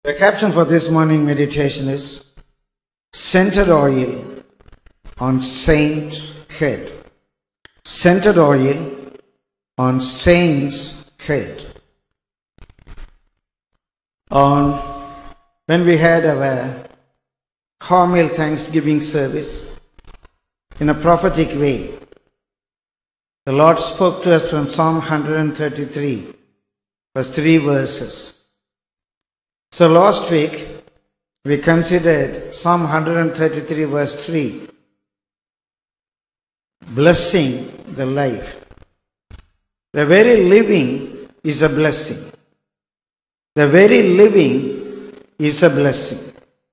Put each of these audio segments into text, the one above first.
The caption for this morning meditation is Scented Oil on Saint's Head. Scented oil on Saint's head. When we had our Carmel Thanksgiving service, in a prophetic way, the Lord spoke to us from Psalm 133, verse 3 verses. So last week, we considered Psalm 133, verse 3, blessing the life. The very living is a blessing. The very living is a blessing.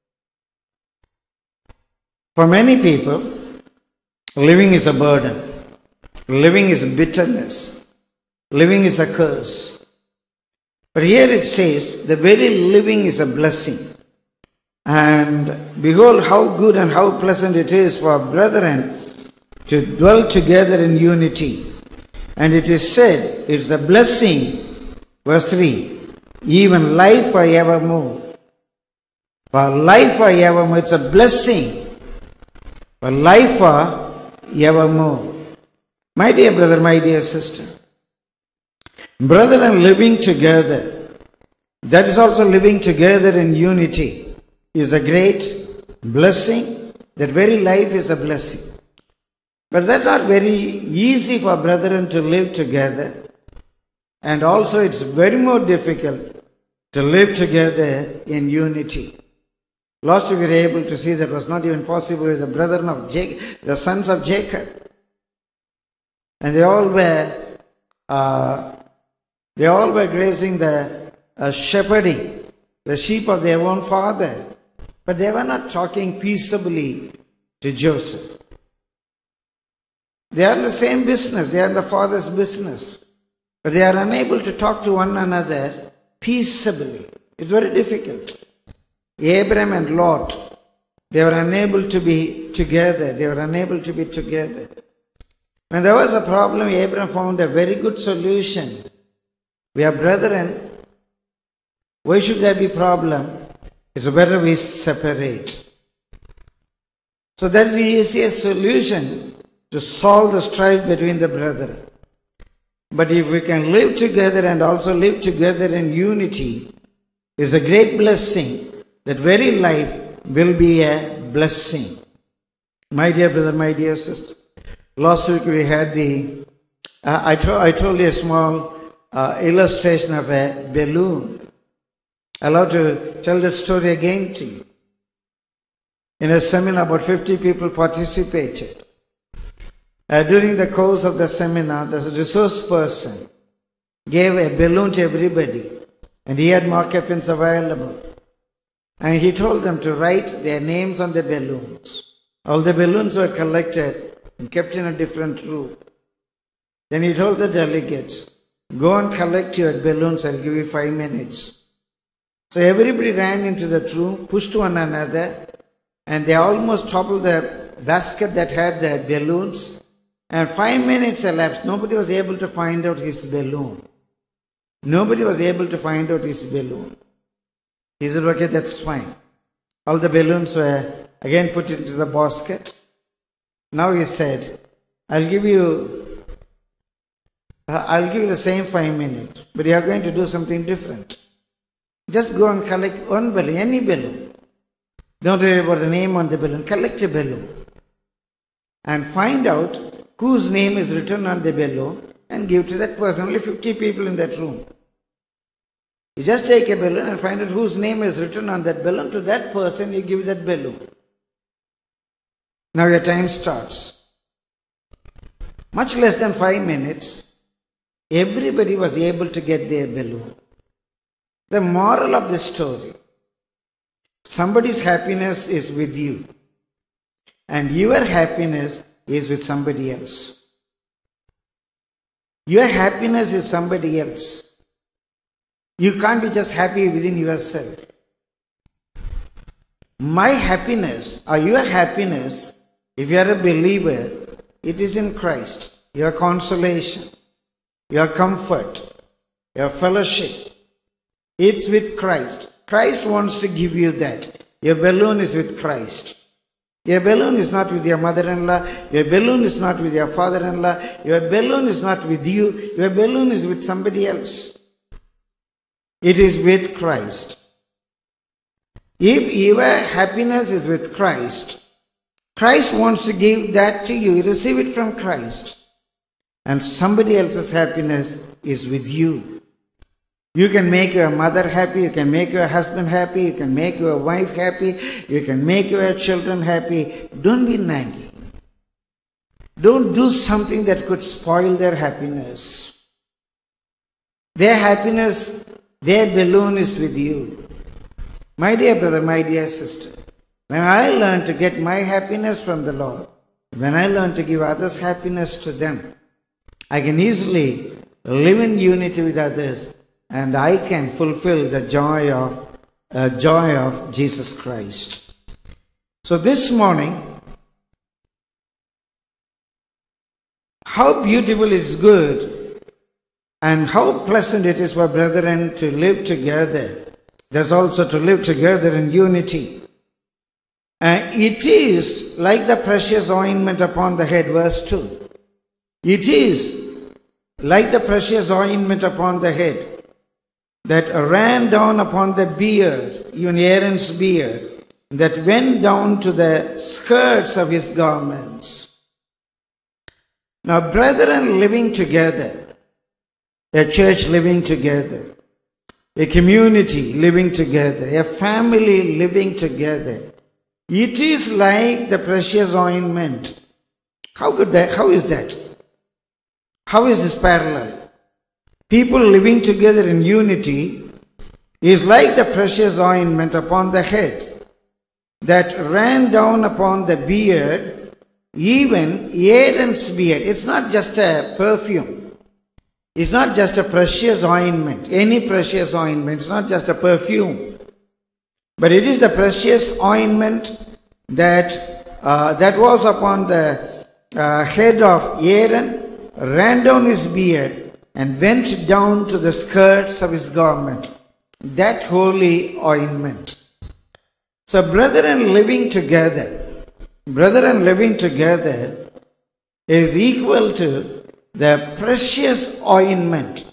For many people, living is a burden. Living is bitterness. Living is a curse. But here it says, the very living is a blessing. And behold how good and how pleasant it is for brethren to dwell together in unity. And it is said, it's a blessing, verse 3, even life forevermore. For life forevermore, it's a blessing. For life forevermore. My dear brother, my dear sister, brethren living together, that is also living together in unity, is a great blessing. That very life is a blessing. But that's not very easy for brethren to live together. And also it's very more difficult to live together in unity. Last week we were able to see that was not even possible with the brethren of Jacob, the sons of Jacob. And they all were grazing the shepherding, the sheep of their own father. But they were not talking peaceably to Joseph. They are in the same business. They are in the father's business. But they are unable to talk to one another peaceably. It's very difficult. Abraham and Lot, they were unable to be together. When there was a problem, Abraham found a very good solution. We are brethren. Why should there be problem? It's better we separate. So that's the easiest solution to solve the strife between the brethren. But if we can live together and also live together in unity, it's a great blessing. That very life will be a blessing. My dear brother, my dear sister, last week we had I told you a small illustration of a balloon. I'd love to tell that story again to you. In a seminar, about 50 people participated. During the course of the seminar, the resource person gave a balloon to everybody, and he had marker pens available. And he told them to write their names on the balloons. All the balloons were collected and kept in a different room. Then he told the delegates, go and collect your balloons, I'll give you 5 minutes. So everybody ran into the room, pushed one another, and they almost toppled the basket that had the balloons. And 5 minutes elapsed. Nobody was able to find out his balloon. He said, okay, that's fine. All the balloons were again put into the basket. Now he said, I'll give you the same 5 minutes, but you are going to do something different. Just go and collect one balloon, any balloon. Don't worry about the name on the balloon. Collect a balloon. And find out whose name is written on the balloon and give to that person. Only 50 people in that room. You just take a balloon and find out whose name is written on that balloon. To that person you give that balloon. Now your time starts. Much less than 5 minutes, everybody was able to get their balloon. The moral of this story, somebody's happiness is with you, and your happiness is with somebody else. Your happiness is somebody else. You can't be just happy within yourself. My happiness or your happiness, if you are a believer, it is in Christ. Your consolation, your comfort, your fellowship, it's with Christ. Christ wants to give you that. Your balloon is with Christ. Your balloon is not with your mother-in-law. Your balloon is not with your father-in-law. Your balloon is not with you. Your balloon is with somebody else. It is with Christ. If your happiness is with Christ, Christ wants to give that to you. You receive it from Christ. And somebody else's happiness is with you. You can make your mother happy, you can make your husband happy, you can make your wife happy, you can make your children happy. Don't be nagging. Don't do something that could spoil their happiness. Their happiness, their balloon is with you. My dear brother, my dear sister, when I learn to get my happiness from the Lord, when I learn to give others happiness to them, I can easily live in unity with others, and I can fulfill the joy of Jesus Christ. So this morning, how beautiful it is good and how pleasant it is for brethren to live together. There's also to live together in unity. It is like the precious ointment upon the head, verse 2. It is like the precious ointment upon the head that ran down upon the beard, even Aaron's beard, that went down to the skirts of his garments. Now, brethren living together, a church living together, a community living together, a family living together, it is like the precious ointment. How is that? How is this parallel? People living together in unity is like the precious ointment upon the head that ran down upon the beard, even Aaron's beard. It's not just a perfume. It's not just a precious ointment. Any precious ointment. It's not just a perfume. But it is the precious ointment that was upon the head of Aaron, ran down his beard, and went down to the skirts of his garment. That holy ointment. So brethren living together is equal to the precious ointment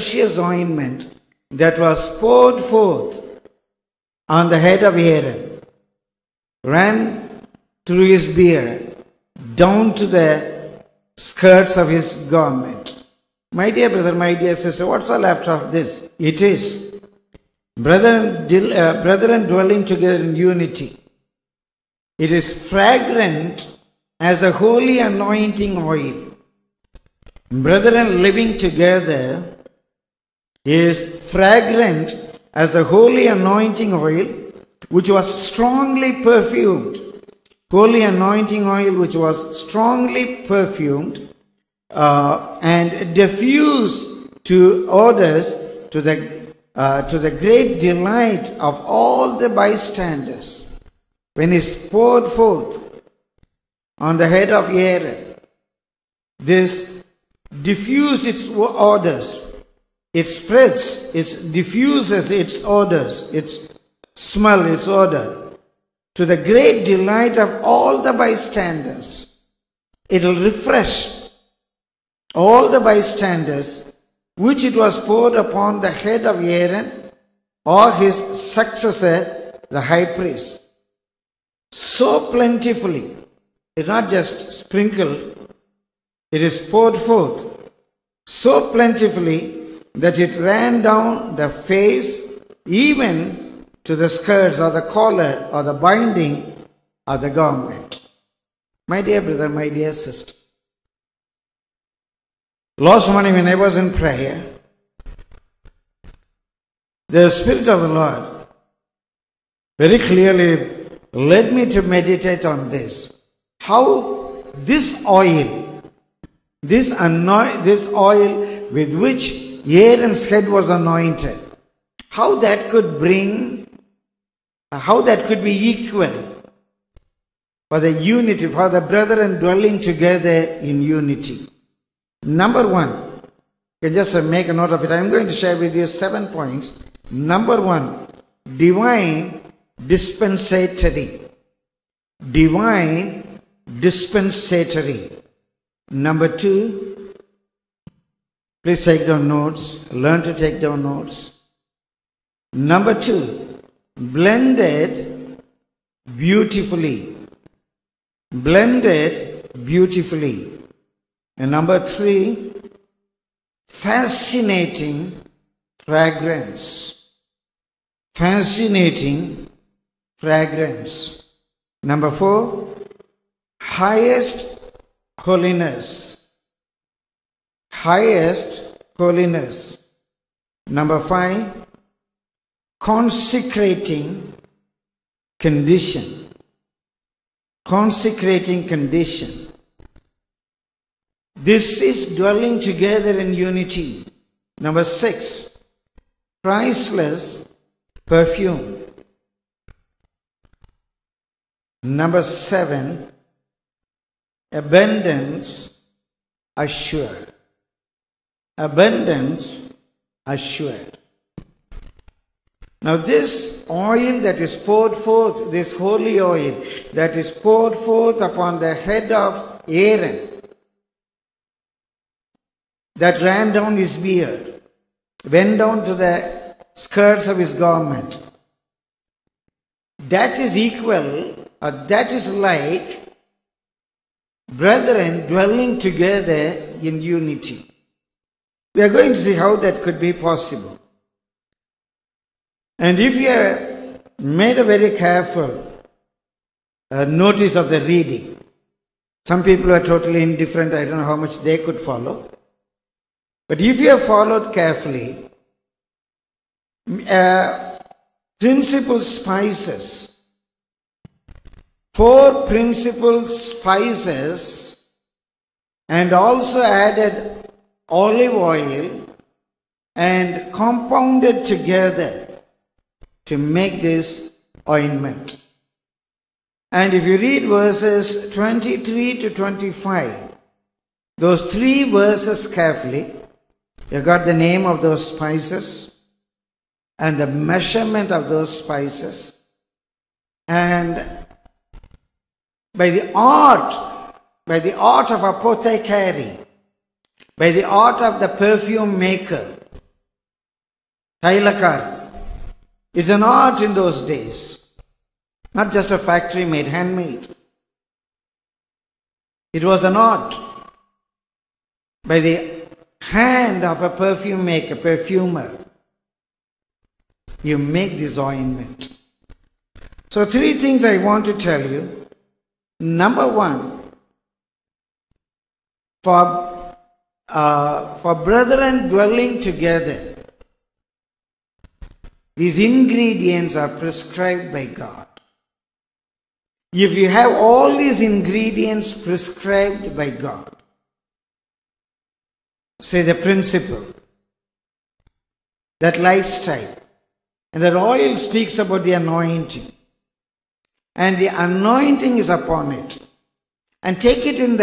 that was poured forth on the head of Aaron, ran through his beard, down to the skirts of his garment. My dear brother, my dear sister, what's all after this? It is brethren dwelling together in unity. It is fragrant as the holy anointing oil. Brethren living together is fragrant as the holy anointing oil, which was strongly perfumed. Holy anointing oil which was strongly perfumed and diffused to odors to the great delight of all the bystanders. When it's poured forth on the head of Aaron, this diffused its odors. It spreads, it diffuses its odors, its smell, its odor, to the great delight of all the bystanders. It will refresh all the bystanders, which it was poured upon the head of Aaron or his successor, the high priest. So plentifully, it's not just sprinkled, it is poured forth so plentifully that it ran down the face, even to the skirts or the collar or the binding of the garment. My dear brother, my dear sister, last morning when I was in prayer, the Spirit of the Lord very clearly led me to meditate on this. How this oil, this oil with which Aaron's head was anointed, how that could be equal for the unity, for the brethren dwelling together in unity. Number one, you can just make a note of it. I'm going to share with you 7 points. Number one, divine dispensatory. Divine dispensatory. Number 2, please take down notes. Learn to take down notes. Number 2, blended beautifully. Blended beautifully. And number 3, fascinating fragrance. Fascinating fragrance. Number 4, highest holiness. Highest holiness. Number 5, consecrating condition. Consecrating condition. This is dwelling together in unity. Number 6, priceless perfume. Number 7, abundance assured. Abundance assured. Now this oil that is poured forth, this holy oil that is poured forth upon the head of Aaron, that ran down his beard, went down to the skirts of his garment, that is equal, or that is like brethren dwelling together in unity. We are going to see how that could be possible. And if you have made a very careful notice of the reading, some people are totally indifferent, I don't know how much they could follow. But if you have followed carefully, principal spices, 4 principal spices, and also added olive oil and compounded together to make this ointment. And if you read verses 23 to 25, those 3 verses carefully, you got the name of those spices and the measurement of those spices, and by the art of apothecary, by the art of the perfume maker, Tailakar. It's an art in those days, not just a factory made, handmade. It was an art by the hand of a perfume maker, perfumer. You make this ointment. So 3 things I want to tell you. Number 1, for brethren dwelling together, these ingredients are prescribed by God. If you have all these ingredients prescribed by God, say the principle, that lifestyle, and that oil speaks about the anointing, and the anointing is upon it, and take it in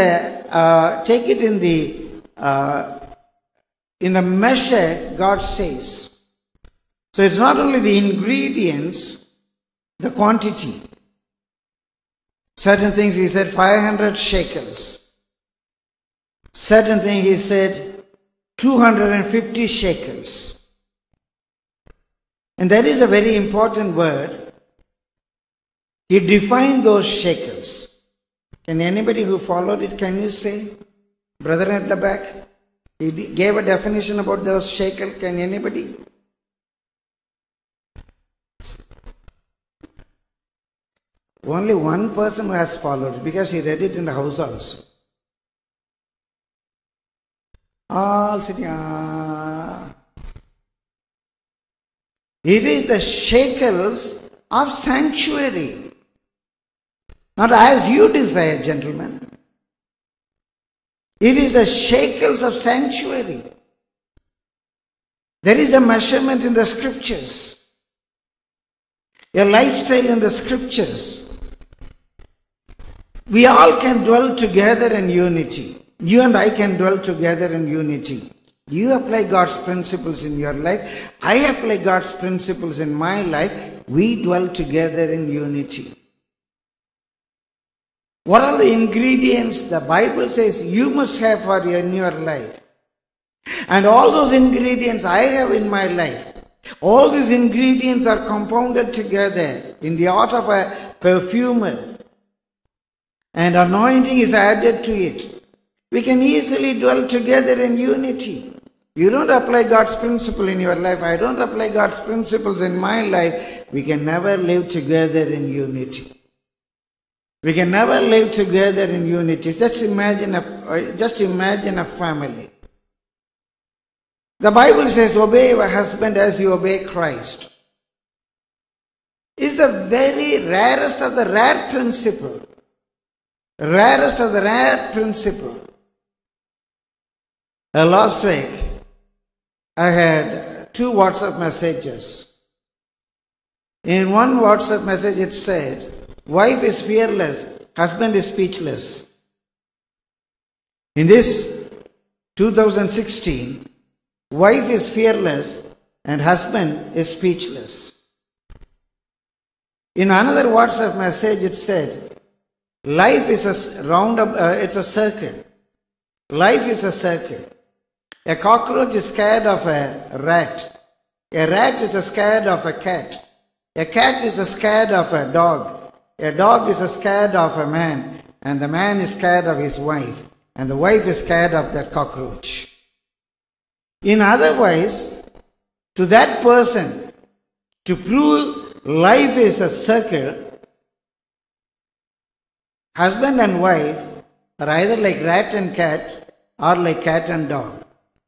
the measure God says. So it's not only the ingredients, the quantity. Certain things he said 500 shekels. Certain things he said 250 shekels. And that is a very important word. He defined those shekels. Can anybody who followed it, can you say? Brother at the back, he gave a definition about those shekels. Can anybody? Only one person has followed it because he read it in the house also. All sitting. It is the shekels of sanctuary. Not as you desire, gentlemen. It is the shekels of sanctuary. There is a measurement in the scriptures. A lifestyle in the scriptures. We all can dwell together in unity. You and I can dwell together in unity. You apply God's principles in your life. I apply God's principles in my life. we dwell together in unity. What are the ingredients the Bible says you must have in your life? And all those ingredients I have in my life. All these ingredients are compounded together in the art of a perfumer. And anointing is added to it. We can easily dwell together in unity. You don't apply God's principle in your life. I don't apply God's principles in my life. We can never live together in unity. We can never live together in unity. Just imagine a family. The Bible says, obey your husband as you obey Christ. It's the very rarest of the rare principle. Rarest of the rare principle. Last week, I had 2 WhatsApp messages. In one WhatsApp message it said, wife is fearless, husband is speechless. In this 2016, wife is fearless and husband is speechless. In another WhatsApp message it said, life is a it's a circle. Life is a circle. A cockroach is scared of a rat. A rat is scared of a cat. A cat is scared of a dog. A dog is scared of a man. And the man is scared of his wife. And the wife is scared of that cockroach. In other words, to that person, to prove life is a circle, husband and wife are either like rat and cat or like cat and dog.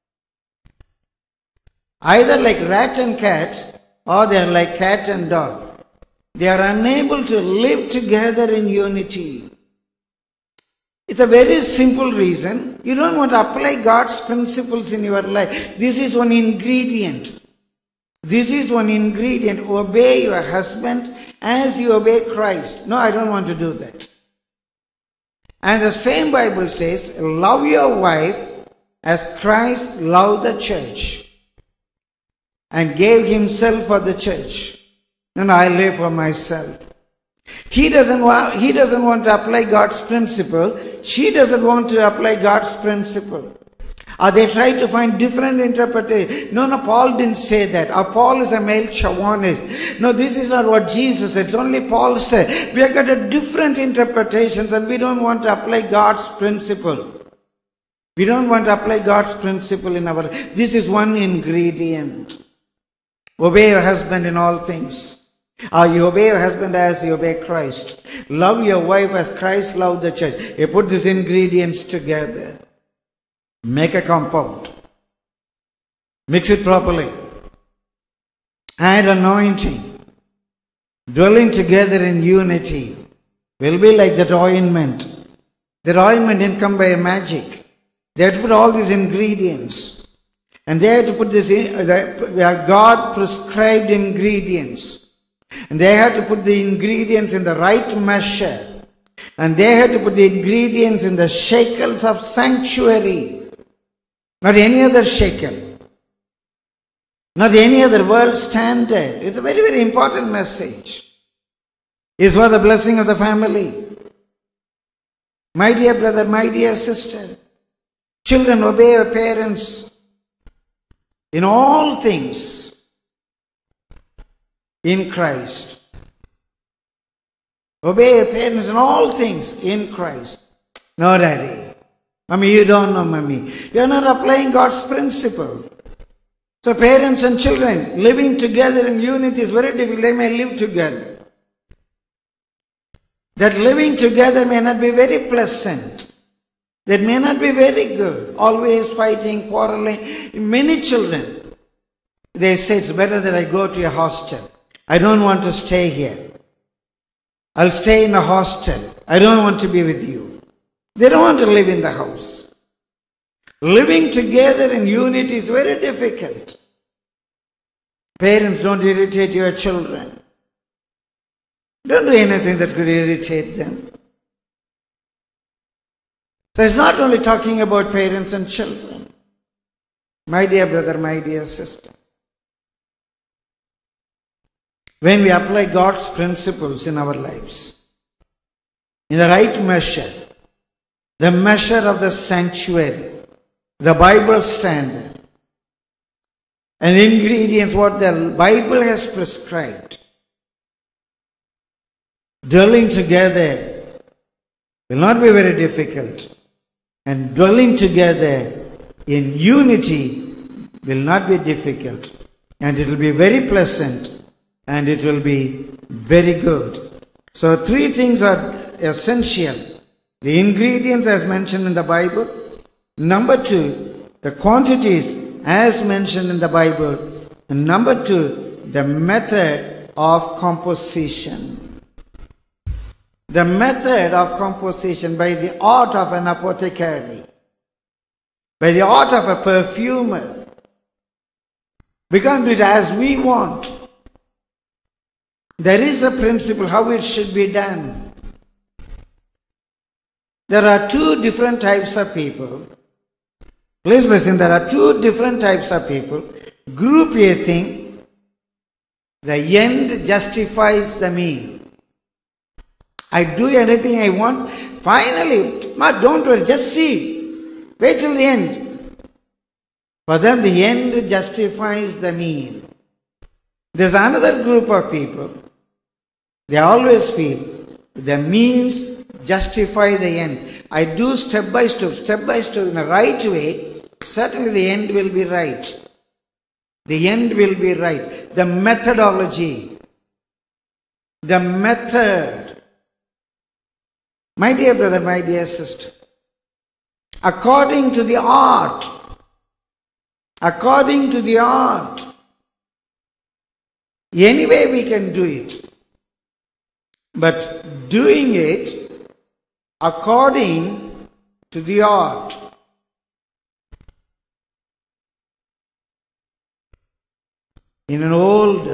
Either like rat and cat or they are like cat and dog. They are unable to live together in unity. It's a very simple reason. You don't want to apply God's principles in your life. This is one ingredient. This is one ingredient. Obey your husband as you obey Christ. No, I don't want to do that. And the same Bible says, love your wife as Christ loved the church and gave himself for the church. And I live for myself. He doesn't want to apply God's principle. She doesn't want to apply God's principle. Or they try to find different interpretation. No, Paul didn't say that. Or Paul is a male chauvinist. No, this is not what Jesus said. It's only Paul said. We have got a different interpretations and we don't want to apply God's principle. We don't want to apply God's principle in our life. This is one ingredient. Obey your husband in all things. You obey your husband as you obey Christ. Love your wife as Christ loved the church. You put these ingredients together. Make a compound. Mix it properly. Add anointing. Dwelling together in unity will be like that ointment. That ointment didn't come by magic. They had to put all these ingredients. And they had to put this in, they are God prescribed ingredients. And they had to put the ingredients in the right measure. And they had to put the ingredients in the shekels of sanctuary. Not any other shekel. Not any other world standard. It's a very, very important message. It's for the blessing of the family. My dear brother, my dear sister. Children, obey your parents in all things in Christ. Obey your parents in all things in Christ. No, Daddy. Mommy, you don't know, Mommy. You are not applying God's principle. So parents and children living together in unity is very difficult. They may live together. That living together may not be very pleasant. That may not be very good. Always fighting, quarreling. Many children, they say it's better that I go to a hostel. I don't want to stay here. I'll stay in a hostel. I don't want to be with you. They don't want to live in the house. Living together in unity is very difficult. Parents, don't irritate your children. Don't do anything that could irritate them. So it's not only talking about parents and children. My dear brother, my dear sister. when we apply God's principles in our lives, in the right measure, the measure of the sanctuary, the Bible standard, and the ingredients what the Bible has prescribed, dwelling together will not be very difficult, and dwelling together in unity will not be difficult, and it will be very pleasant, and it will be very good. So 3 things are essential. The ingredients as mentioned in the Bible. Number 2, the quantities as mentioned in the Bible. And number 2, the method of composition. The method of composition by the art of an apothecary, by the art of a perfumer. We can't do it as we want. There is a principle how it should be done. There are 2 different types of people. Please listen, there are 2 different types of people. Group A think the end justifies the mean. I do anything I want. Finally, don't worry, just see. Wait till the end. For them, the end justifies the mean. There's another group of people. They always feel the means justify the end. I do step by step in a right way. Certainly the end will be right. The end will be right. The methodology. The method. My dear brother, my dear sister, according to the art, any way we can do it, but doing it according to the art. In an old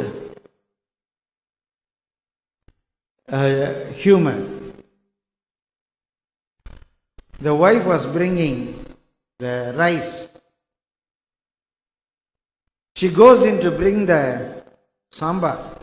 humor, the wife was bringing the rice. She goes in to bring the sambar.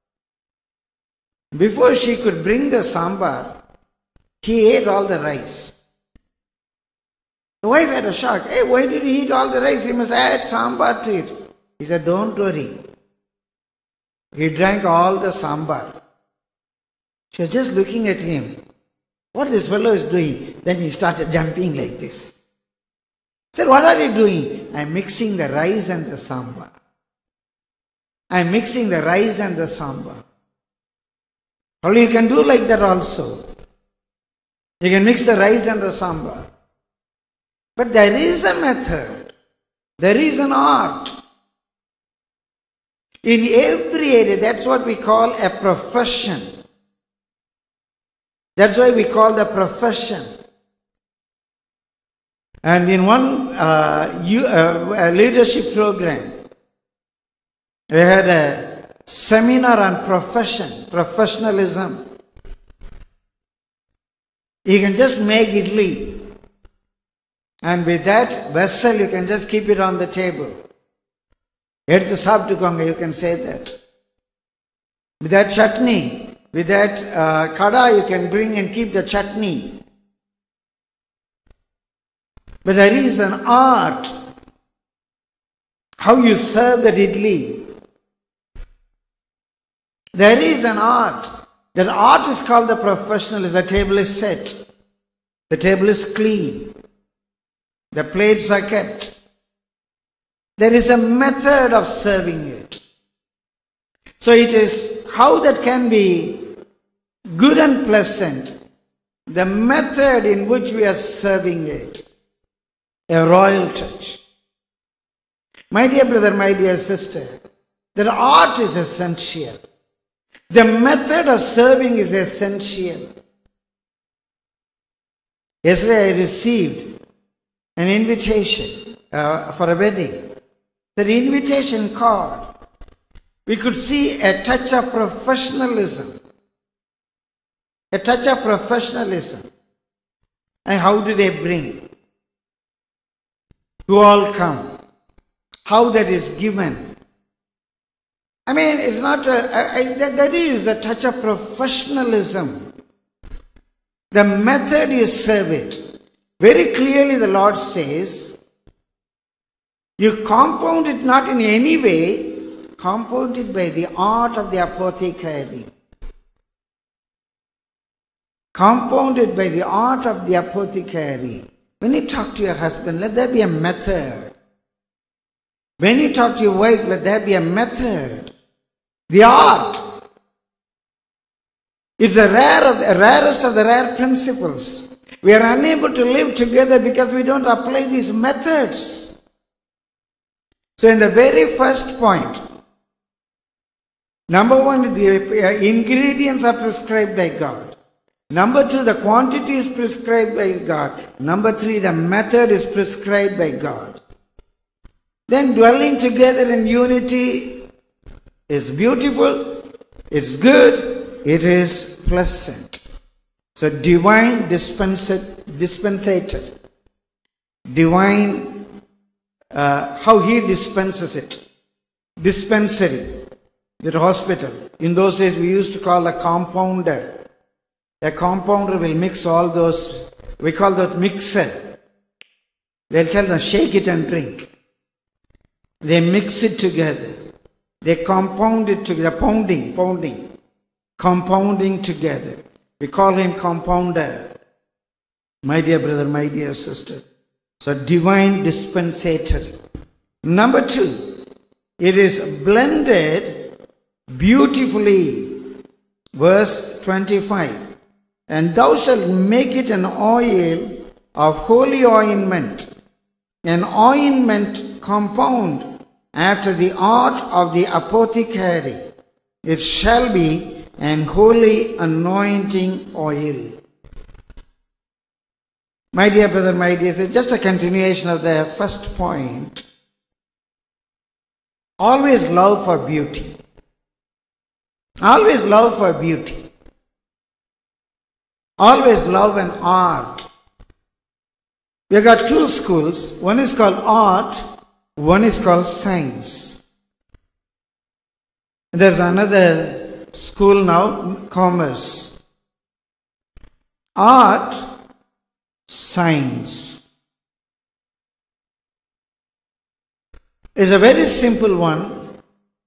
Before she could bring the sambar, he ate all the rice. The wife had a shock. Hey, why did he eat all the rice? He must add sambar to it. He said, don't worry. He drank all the sambar. She was just looking at him. What this fellow is doing? Then he started jumping like this. He said, what are you doing? I'm mixing the rice and the sambar. I'm mixing the rice and the sambar. Well, you can do like that also. You can mix the rice and the sambar. But there is a method. There is an art. In every area, that's what we call a profession. That's why we call the profession. And in one leadership program, we had a seminar on professionalism. You can just make idli, and with that vessel you can just keep it on the table. Eduthu saaptukonga, you can say that. With that chutney, with that kada, you can bring and keep the chutney. But there is an art, how you serve that idli. There is an art. That art is called the professionalism. The table is set. The table is clean. The plates are kept. There is a method of serving it. So it is how that can be good and pleasant. The method in which we are serving it. A royal touch. My dear brother, my dear sister, that art is essential. The method of serving is essential. Yesterday I received an invitation for a wedding. The invitation card, we could see a touch of professionalism. A touch of professionalism. And how do they bring? Who all come? How that is given? I mean, it's not, that is a touch of professionalism. The method you serve it. Very clearly the Lord says, you compound it not in any way, compound it by the art of the apothecary. Compound it by the art of the apothecary. When you talk to your husband, let there be a method. When you talk to your wife, let there be a method. The art. It's the rarest of the rare principles. We are unable to live together because we don't apply these methods. So in the very first point, number one, the ingredients are prescribed by God. Number two, the quantity is prescribed by God. Number three, the method is prescribed by God. Then dwelling together in unity is beautiful, it's good, it is pleasant. So divine dispensator. Divine, how he dispenses it. Dispensary, the hospital. In those days we used to call a compounder. A compounder will mix all those, we call that mixer. They'll tell them, shake it and drink. They mix it together. They compound it together, pounding, compounding together. We call him compounder. My dear brother, my dear sister. So divine dispensator. Number two, it is blended beautifully. Verse 25. And thou shalt make it an oil of holy ointment, an ointment compound after the art of the apothecary. It shall be an holy anointing oil. My dear brother, my dear sister, just a continuation of the first point. Always love for beauty. Always love for beauty. Always love an art. We have got two schools. One is called art, one is called science. And there's another school now, commerce. Art, science. It's a very simple one.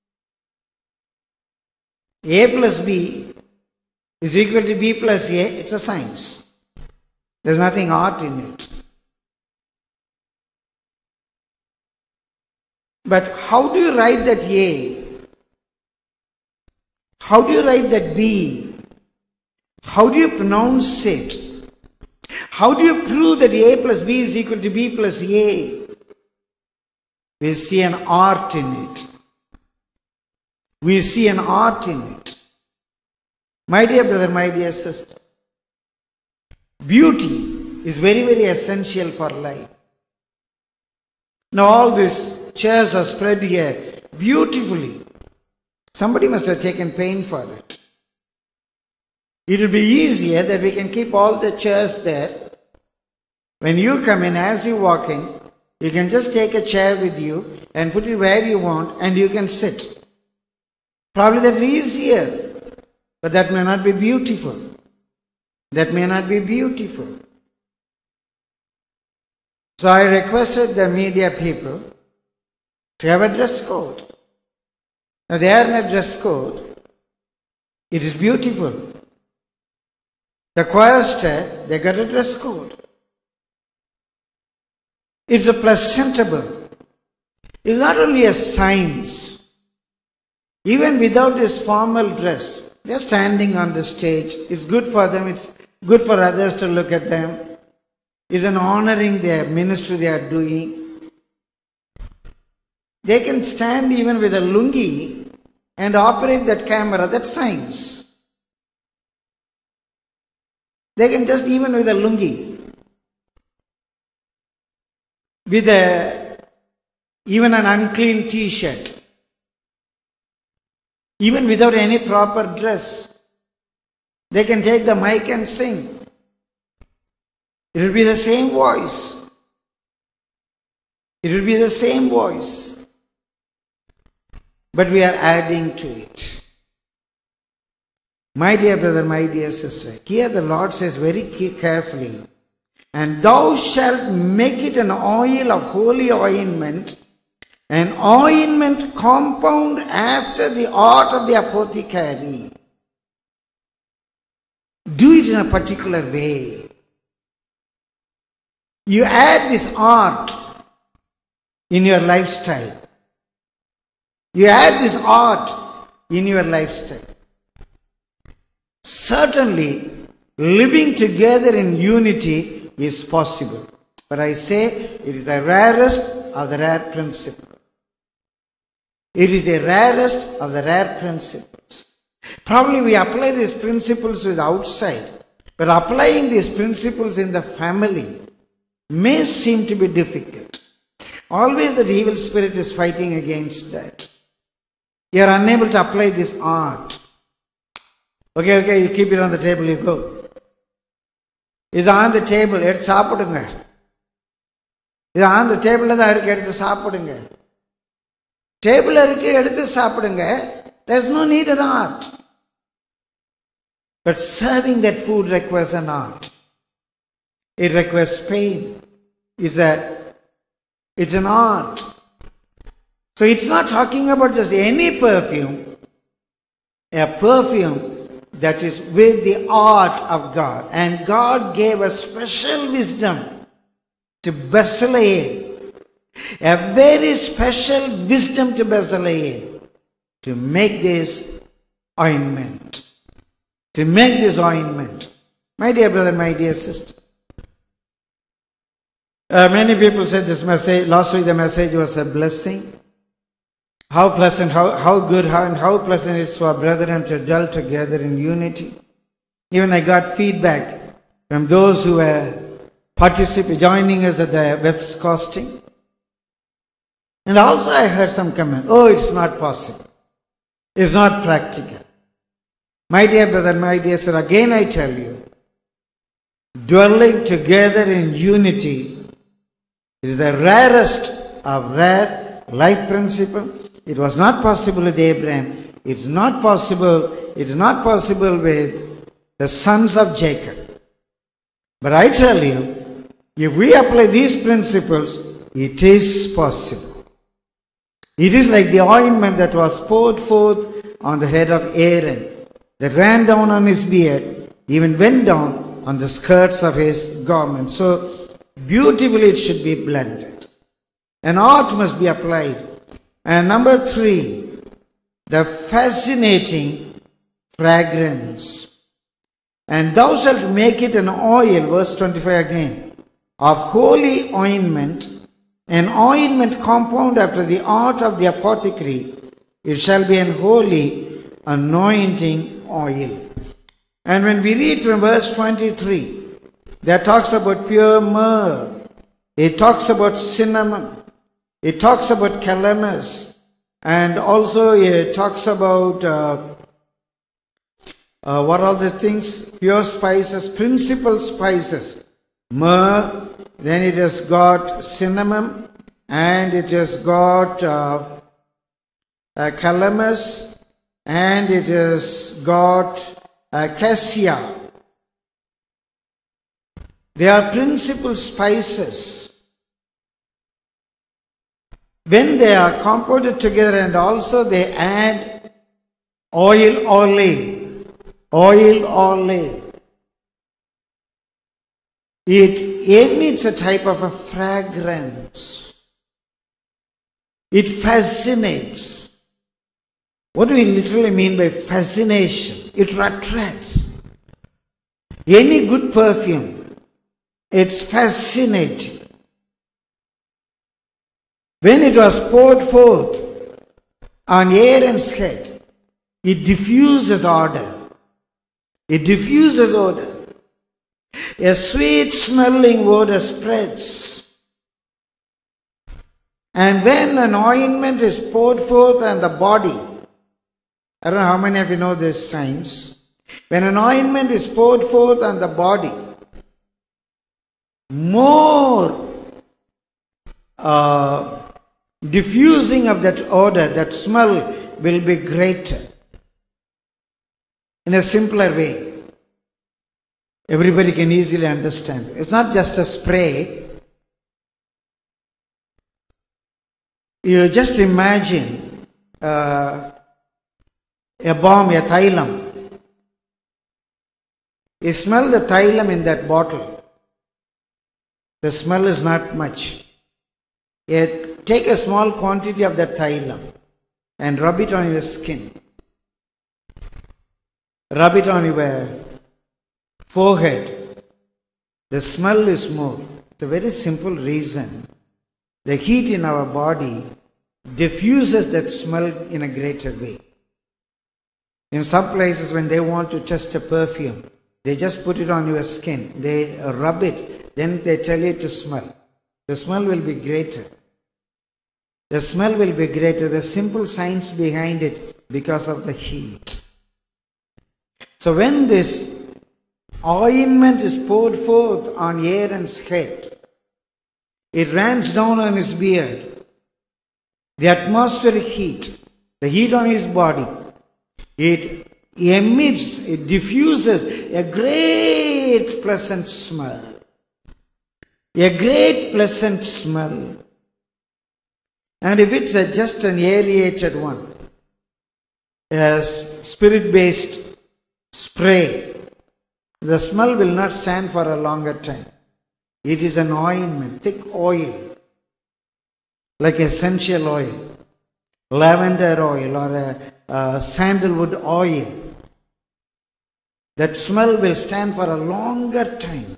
A plus B is equal to B plus A. It's a science. There's nothing art in it. But how do you write that A? How do you write that B? How do you pronounce it? How do you prove that A plus B is equal to B plus A? We see an art in it. We see an art in it. My dear brother, my dear sister, beauty is very, very essential for life. Now all these chairs are spread here beautifully. Somebody must have taken pain for it. It will be easier that we can keep all the chairs there. When you come in, as you walk in, you can just take a chair with you and put it where you want and you can sit. Probably that's easier. But that may not be beautiful. That may not be beautiful. So I requested the media people to have a dress code. Now they are in a dress code. It is beautiful. The chorister, they got a dress code. It's a presentable. It's not only a science. Even without this formal dress, they're standing on the stage. It's good for them. It's good for others to look at them. It's an honoring their ministry they are doing. They can stand even with a lungi and operate that camera. That's science. They can just even with a lungi, with even an unclean t-shirt, even without any proper dress, they can take the mic and sing. It will be the same voice. It will be the same voice. but we are adding to it. My dear brother, my dear sister, here the Lord says very carefully, and thou shalt make it an oil of holy ointment, an ointment compound after the art of the apothecary. Do it in a particular way. You add this art in your lifestyle. You add this art in your lifestyle. Certainly, living together in unity is possible. But I say it is the rarest of the rare principles. It is the rarest of the rare principles. Probably we apply these principles with outside, but applying these principles in the family may seem to be difficult. Always the evil spirit is fighting against that. You are unable to apply this art. Okay, you keep it on the table, you go. It's on the table, எடுத்து சாப்பிடுங்க. இது on the table தான் இருக்கு, எடுத்து சாப்பிடுங்க. Table இருக்கு, எடுத்து சாப்பிடுங்க. There's no need of art. But serving that food requires an art. It requires pain. It's an art. So it's not talking about just any perfume. A perfume that is with the art of God. And God gave a special wisdom to Bezalel. A very special wisdom to Bezalel to make this ointment. To make this ointment. My dear brother, my dear sister. Many people said this message, last week the message was a blessing. How pleasant, how good, how pleasant it's for brethren to dwell together in unity. Even I got feedback from those who were joining us at the webcasting. And also I heard some comment, it's not possible. It's not practical. My dear brother, my dear sister, again I tell you, dwelling together in unity is the rarest of rare life principle. It was not possible with Abraham. It's not possible with the sons of Jacob. But I tell you, if we apply these principles, it is possible. It is like the ointment that was poured forth on the head of Aaron, that ran down on his beard, even went down on the skirts of his garment. So beautifully it should be blended. An art must be applied. And number 3, the fascinating fragrance. And thou shalt make it an oil, verse 25 again, of holy ointment, an ointment compound after the art of the apothecary. It shall be an holy anointing oil. And when we read from verse 23, that talks about pure myrrh. It talks about cinnamon. It talks about calamus. And also it talks about what are the things? Pure spices, principal spices. Myrrh, then it has got cinnamon, and it has got calamus, and it has got cassia. They are principal spices. When they are compounded together, and also they add oil olive. It emits a type of a fragrance. It fascinates. What do we literally mean by fascination? It attracts. Any good perfume, it's fascinating. When it was poured forth on Aaron's head, it diffuses odor. It diffuses odor. A sweet smelling odor spreads. And when an ointment is poured forth on the body, I don't know how many of you know this science. When an ointment is poured forth on the body, more diffusing of that odor, that smell will be greater. In a simpler way, everybody can easily understand. It's not just a spray. You just imagine a balm, a thailam. You smell the thailam in that bottle. The smell is not much. Yet take a small quantity of that thailam and rub it on your skin. Rub it on your forehead. The smell is more. It's a very simple reason. The heat in our body diffuses that smell in a greater way. In some places, when they want to test a perfume, they just put it on your skin. They rub it. Then they tell you to smell. The smell will be greater. The smell will be greater. The simple science behind it because of the heat. So when this ointment is poured forth on Aaron's head, it runs down on his beard. The atmospheric heat, the heat on his body, it emits, it diffuses a great pleasant smell. A great pleasant smell. And if it's just an aerated one, a spirit-based spray, the smell will not stand for a longer time. It is an ointment, thick oil, like essential oil, lavender oil or a sandalwood oil. That smell will stand for a longer time.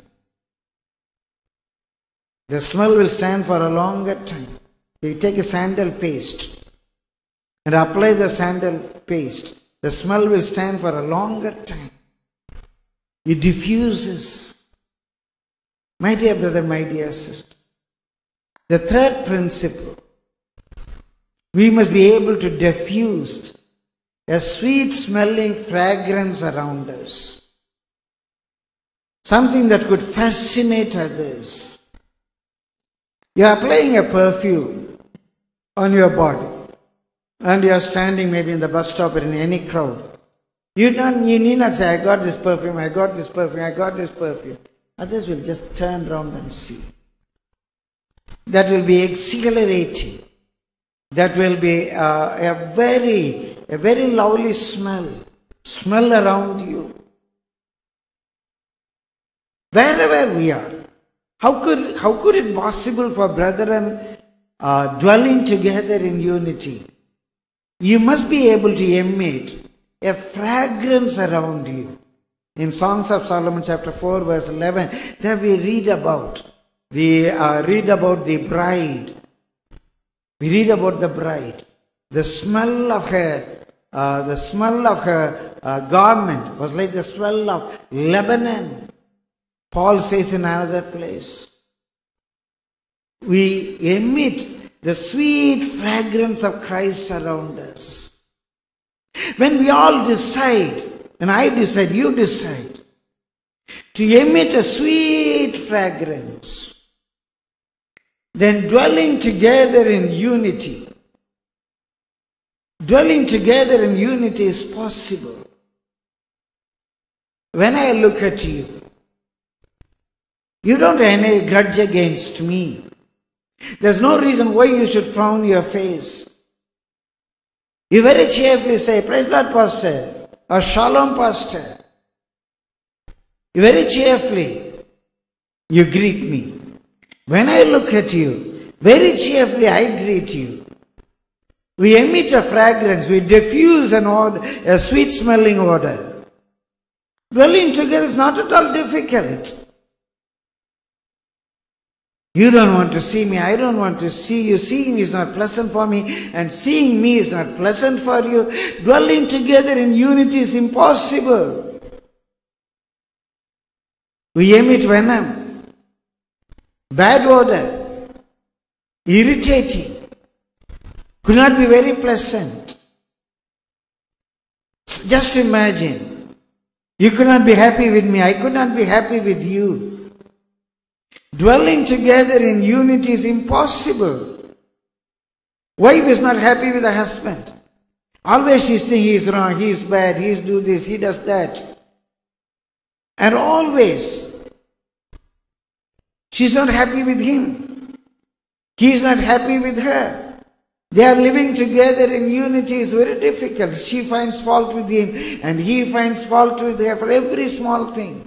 The smell will stand for a longer time. You take a sandal paste and apply the sandal paste. The smell will stand for a longer time. It diffuses. My dear brother, my dear sister, the third principle, we must be able to diffuse a sweet smelling fragrance around us. Something that could fascinate others. You are applying a perfume on your body and you are standing maybe in the bus stop or in any crowd. You need not say, I got this perfume, I got this perfume, I got this perfume. Others will just turn around and see. That will be exhilarating. That will be a very lovely smell around you. Wherever we are, how could it possible for brethren dwelling together in unity? You must be able to emit a fragrance around you. In Songs of Solomon chapter 4 verse 11, there we read about the bride. We read about the bride. The smell of her garment was like the smell of Lebanon. Paul says in another place, we emit the sweet fragrance of Christ around us. When we all decide, and I decide, you decide, to emit a sweet fragrance, then dwelling together in unity is possible. When I look at you, you don't have any grudge against me. There's no reason why you should frown your face. You very cheerfully say, Praise Lord, Pastor, or Shalom, Pastor. You very cheerfully, you greet me. When I look at you, very cheerfully I greet you. We emit a fragrance, we diffuse a sweet smelling odor. Dwelling together is not at all difficult. You don't want to see me, I don't want to see you. Seeing is not pleasant for me, and seeing me is not pleasant for you. Dwelling together in unity is impossible. We emit venom, bad odor, irritating, could not be very pleasant. Just imagine, you could not be happy with me, I could not be happy with you. Dwelling together in unity is impossible. Wife is not happy with the husband. Always she's thinking he is wrong, he is bad, he is do this, he does that. And always she's not happy with him. He is not happy with her. They are living together in unity is very difficult. She finds fault with him and he finds fault with her for every small thing.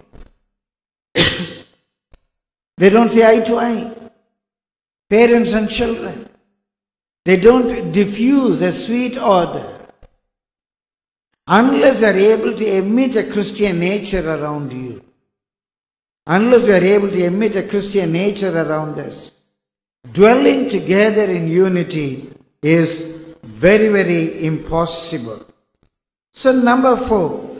They don't see eye to eye. Parents and children. They don't diffuse a sweet order. Unless you are able to emit a Christian nature around you. Unless we are able to emit a Christian nature around us. Dwelling together in unity is very, very impossible. So number 4.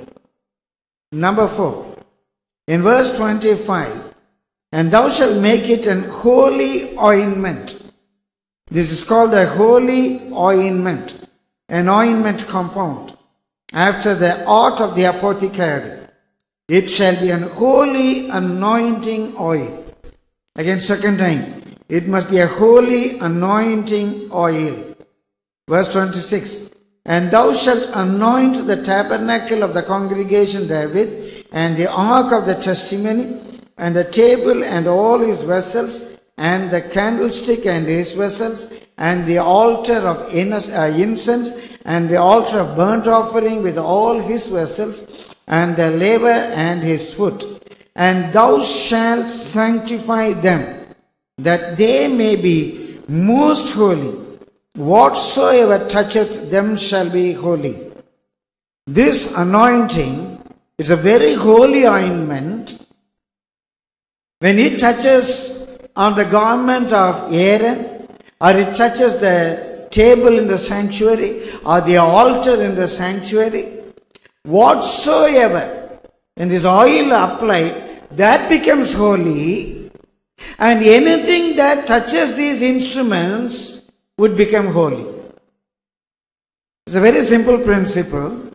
In verse 25. And thou shalt make it an holy ointment. This is called a holy ointment. An ointment compound. After the art of the apothecary. It shall be an holy anointing oil. Again, second time. It must be a holy anointing oil. Verse 26. And thou shalt anoint the tabernacle of the congregation therewith, and the ark of the testimony, and the table and all his vessels, and the candlestick and his vessels, and the altar of incense, and the altar of burnt offering with all his vessels, and the laver and his foot. And thou shalt sanctify them, that they may be most holy. Whatsoever toucheth them shall be holy. This anointing is a very holy ointment. When it touches on the garment of Aaron, or it touches the table in the sanctuary, or the altar in the sanctuary, whatsoever, when this oil applied, that becomes holy, and anything that touches these instruments would become holy. It's a very simple principle.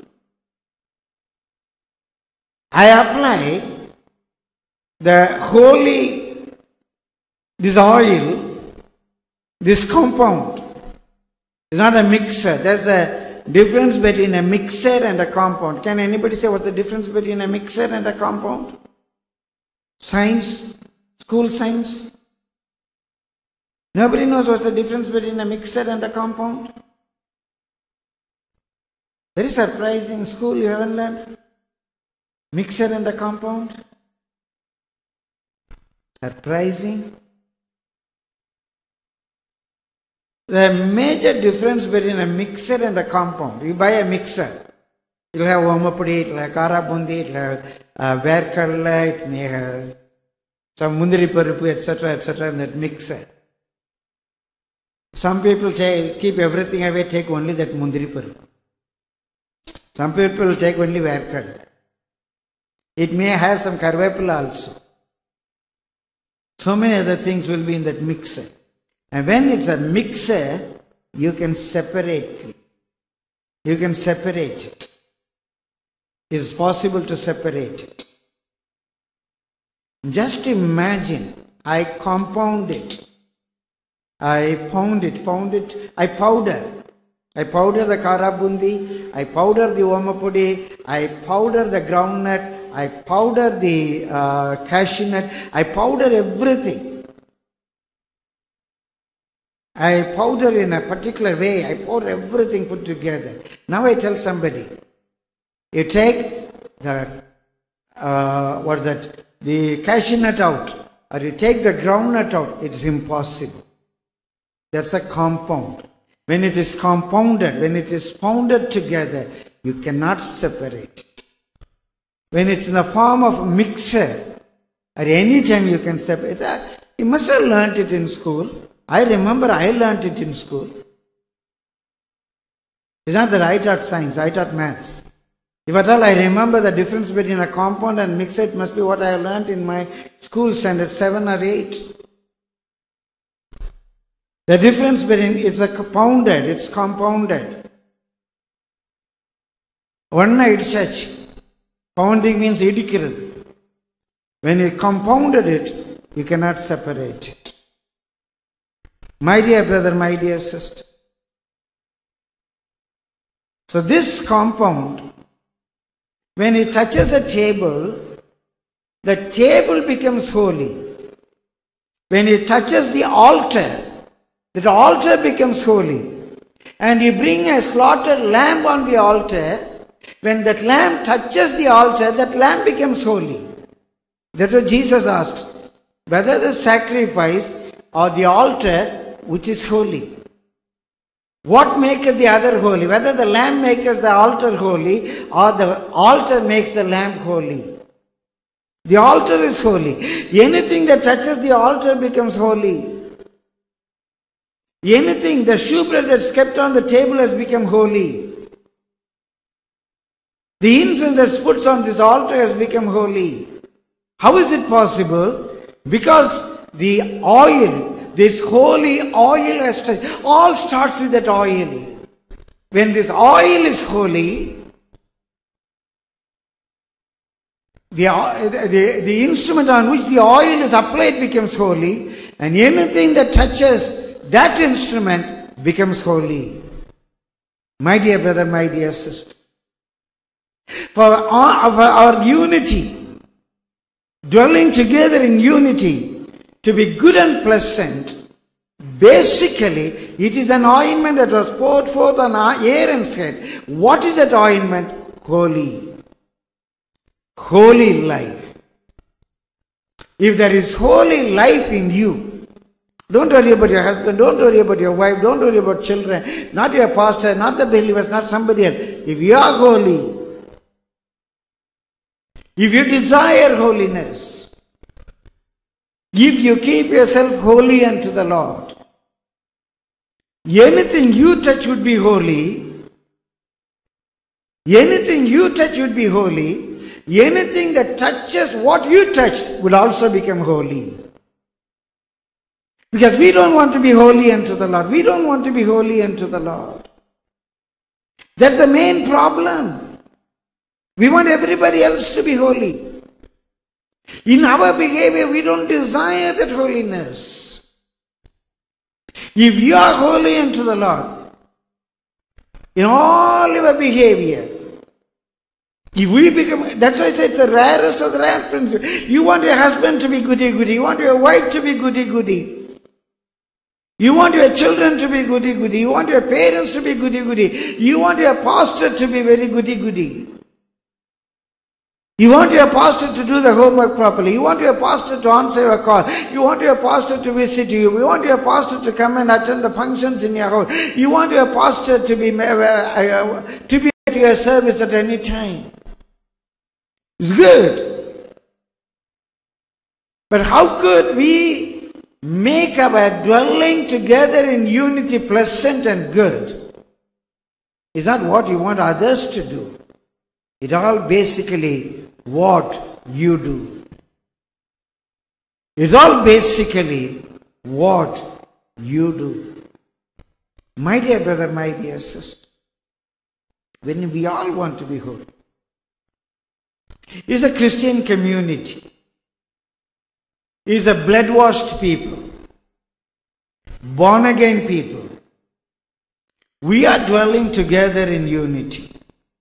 I apply this oil, this compound. It's not a mixer. There's a difference between a mixer and a compound. Can anybody say what's the difference between a mixer and a compound? Science? School science? Nobody knows what's the difference between a mixer and a compound? Very surprising. School you haven't learned? Mixer and a compound? Surprising. The major difference between a mixer and a compound. You buy a mixer. It will have omapudi, it will have karabundi, it will have verkalla, it may have some mundiri parupu, etc. in that mixer. Some people keep everything away, take only that mundiri parupu. Some people take only verkalla. It may have some karvepula also. So many other things will be in that mixer. And when it's a mixer, you can separate it. You can separate it. It's possible to separate it. Just imagine, I compound it. I powder the karabundi, I powder the omapudi, I powder the groundnut, I powder the cashew nut, I powder everything. I powder in a particular way, I pour everything put together. Now I tell somebody, you take the cashew nut out, or you take the groundnut out, it's impossible. That's a compound. When it is compounded, when it is pounded together, you cannot separate it. When it's in the form of mixer, at any time you can separate it. You must have learnt it in school. I remember I learnt it in school. It's not that I taught science, I taught maths. If at all I remember the difference between a compound and mixer, it must be what I learnt in my school standard 7 or 8. The difference between it's compounded. One night such. Pounding means idikkirathu. When you compounded it, you cannot separate it. My dear brother, my dear sister, So this compound, when it touches the table becomes holy. When it touches the altar becomes holy. And you bring a slaughtered lamb on the altar. When that lamb touches the altar, that lamb becomes holy. That's what Jesus asked. Whether the sacrifice or the altar which is holy. What maketh the other holy? Whether the lamb maketh the altar holy or the altar makes the lamb holy. The altar is holy. Anything that touches the altar becomes holy. Anything, the shewbread that's kept on the table has become holy. The incense that's put on this altar has become holy. How is it possible? Because the oil, this holy oil has touched. All starts with that oil. When this oil is holy, the instrument on which the oil is applied becomes holy, and anything that touches that instrument becomes holy. My dear brother, my dear sister, for our unity, dwelling together in unity, to be good and pleasant, basically it is an ointment that was poured forth on Aaron's head. What is that ointment? Holy. Holy life. If there is holy life in you, don't worry about your husband, don't worry about your wife, don't worry about children, not your pastor, not the believers, not somebody else. If you are holy, if you desire holiness, if you keep yourself holy unto the Lord, anything you touch would be holy. Anything you touch would be holy. Anything that touches what you touched will also become holy. Because we don't want to be holy unto the Lord. We don't want to be holy unto the Lord. That's the main problem. We want everybody else to be holy. In our behavior, we don't desire that holiness. If you are holy unto the Lord, in all your behavior, if we become, that's why I say it's the rarest of the rare principles. You want your husband to be goody-goody. You want your wife to be goody-goody. You want your children to be goody-goody. You want your parents to be goody-goody. You want your pastor to be very goody-goody. You want your pastor to do the homework properly. You want your pastor to answer your call. You want your pastor to visit you. You want your pastor to come and attend the functions in your house. You want your pastor to be at your service at any time. It's good. But how could we make our dwelling together in unity pleasant and good? It's not what you want others to do. It's all basically what you do. It's all basically what you do. My dear brother, my dear sister, when we all want to be holy, it's a Christian community. It's a blood-washed people, born-again people. We are dwelling together in unity.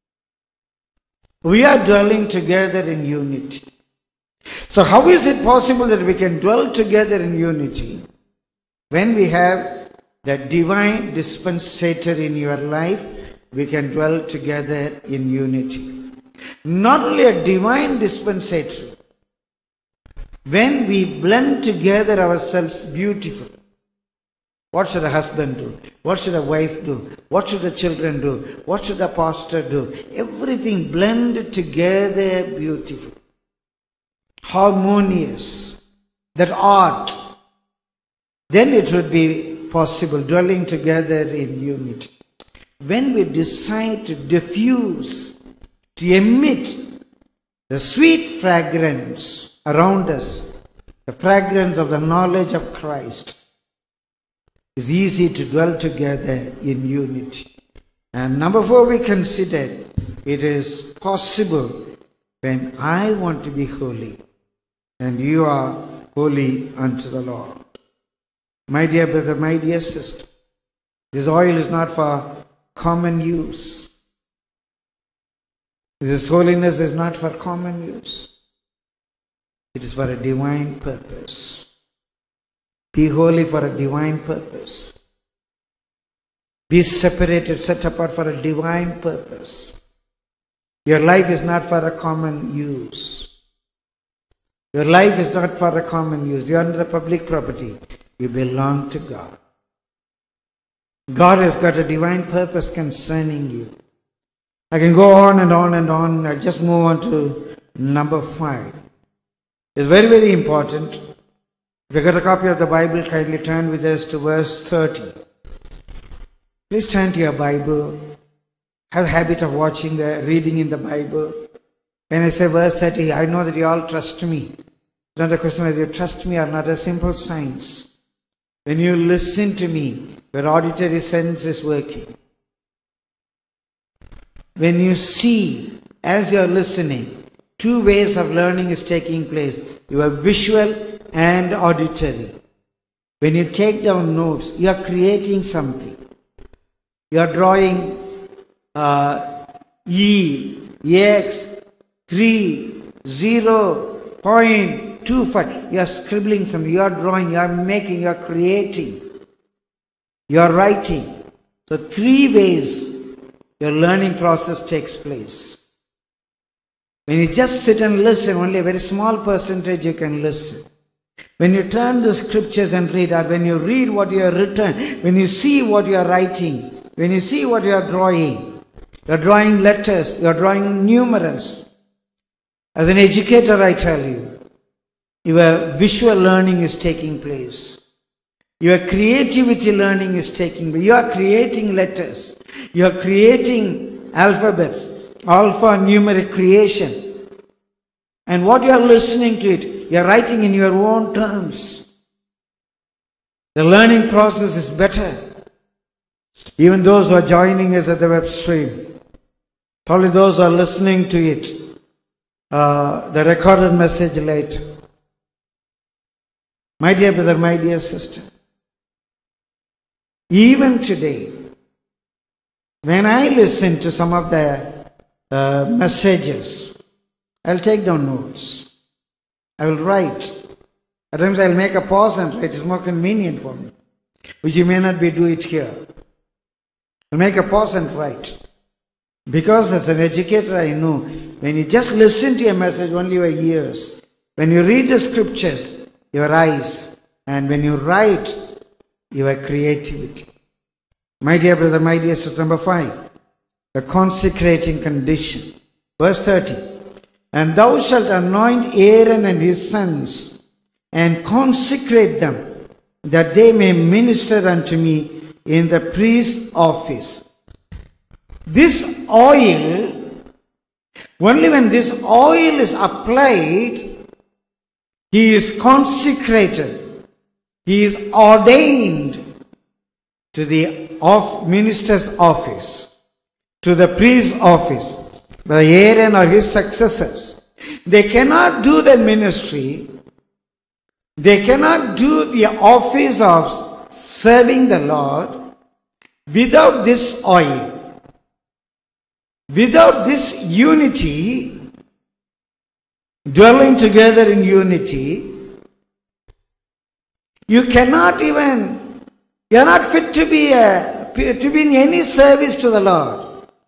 We are dwelling together in unity. So how is it possible that we can dwell together in unity when we have that divine dispensator in your life? We can dwell together in unity. Not only a divine dispensator, when we blend together ourselves beautifully. What should a husband do? What should a wife do? What should the children do? What should the pastor do? Everything blended together beautifully. Harmonious. That art. Then it would be possible dwelling together in unity. When we decide to diffuse, to emit the sweet fragrance around us, the fragrance of the knowledge of Christ, it's easy to dwell together in unity. And number 4, we considered it is possible when I want to be holy and you are holy unto the Lord. My dear brother, my dear sister, this oil is not for common use. This holiness is not for common use. It is for a divine purpose. Be holy for a divine purpose. Be separated, set apart for a divine purpose. Your life is not for a common use. Your life is not for a common use. You are not a public property. You belong to God. God has got a divine purpose concerning you. I can go on and on and on. I'll just move on to number 5. It's very, very important. If you got a copy of the Bible, kindly turn with us to verse 30. Please turn to your Bible. Have a habit of reading in the Bible. When I say verse 30, I know that you all trust me. It's not a question whether you trust me or not, a simple science. When you listen to me, your auditory sense is working. When you see, as you are listening, 2 ways of learning is taking place. You are visual and auditory. When you take down notes, you are creating something. You are drawing X 3 0.25. You are scribbling something. You are drawing. You are making. You are creating. You are writing. So 3 ways your learning process takes place. When you just sit and listen, only a very small percentage you can listen. When you turn the scriptures and read, or when you read what you have written, when you see what you are writing, when you see what you are drawing letters, you are drawing numerals. As an educator, I tell you, your visual learning is taking place. Your creativity learning is taking place. You are creating letters. You are creating alphabets, alphanumeric creation. And what you are listening to it, you are writing in your own terms. The learning process is better. Even those who are joining us at the web stream, probably those who are listening to it, the recorded message later. My dear brother, my dear sister, even today, when I listen to some of the messages, I'll take down notes. I will write. At times I'll make a pause and write. It's more convenient for me, which you may not do it here. I'll make a pause and write. Because as an educator, I know when you just listen to a message, only your ears. When you read the scriptures, your eyes. And when you write, your creativity. My dear brother, my dear sister, number 5, the consecrating condition. Verse 30. And thou shalt anoint Aaron and his sons, and consecrate them, that they may minister unto me in the priest's office. This oil, only when this oil is applied, he is consecrated. He is ordained to the minister's office, to the priest's office, by Aaron or his successors. They cannot do the ministry, they cannot do the office of serving the Lord without this oil. Without this unity, dwelling together in unity, you cannot even, you are not fit to be in any service to the Lord.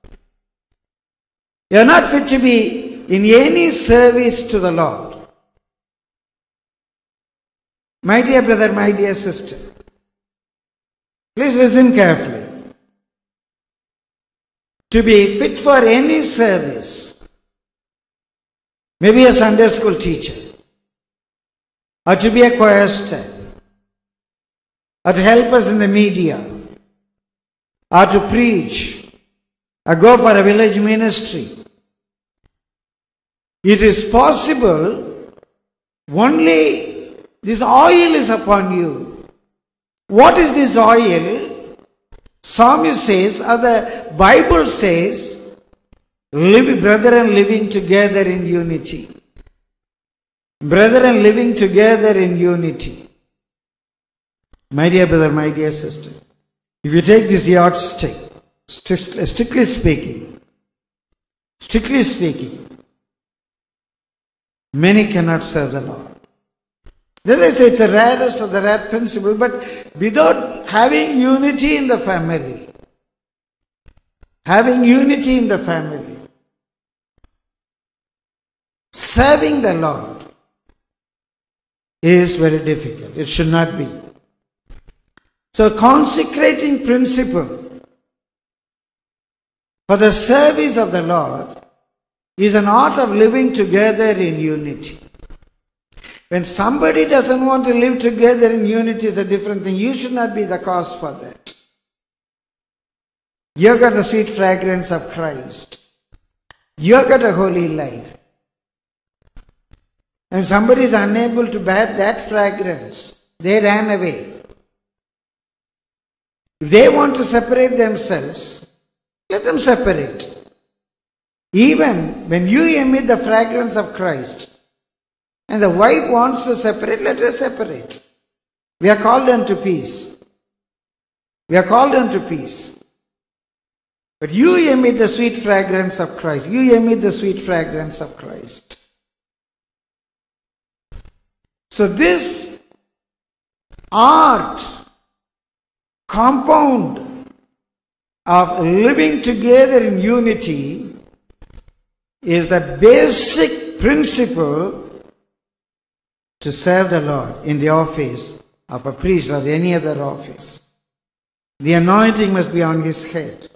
You are not fit to be in any service to the Lord. My dear brother, my dear sister, please listen carefully. To be fit for any service, maybe a Sunday school teacher, or to be a chorister, or to help us in the media, or to preach, or go for a village ministry. It is possible only this oil is upon you. What is this oil? Psalmist says, or the Bible says, brethren living together in unity. Brethren living together in unity. My dear brother, my dear sister, if you take this yardstick, strictly speaking, Strictly speaking, many cannot serve the Lord. As I say, it's the rarest of the rare principle, but without having unity in the family, serving the Lord is very difficult. It should not be. So, consecrating principle for the service of the Lord is an art of living together in unity. When somebody doesn't want to live together in unity, is a different thing. You should not be the cause for that. You've got the sweet fragrance of Christ. You've got a holy life. And somebody is unable to bear that fragrance, they ran away. If they want to separate themselves, let them separate. Even when you emit the fragrance of Christ, and the wife wants to separate, let her separate. We are called unto peace. We are called unto peace. But you emit the sweet fragrance of Christ. You emit the sweet fragrance of Christ. So this art, compound of living together in unity is the basic principle to serve the Lord in the office of a priest or any other office. The anointing must be on his head.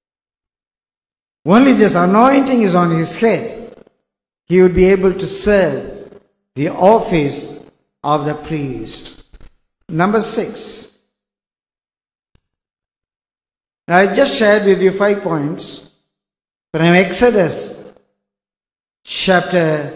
Only this anointing is on his head, he would be able to serve the office of the priest. Number 6. Now I just shared with you 5 points from Exodus chapter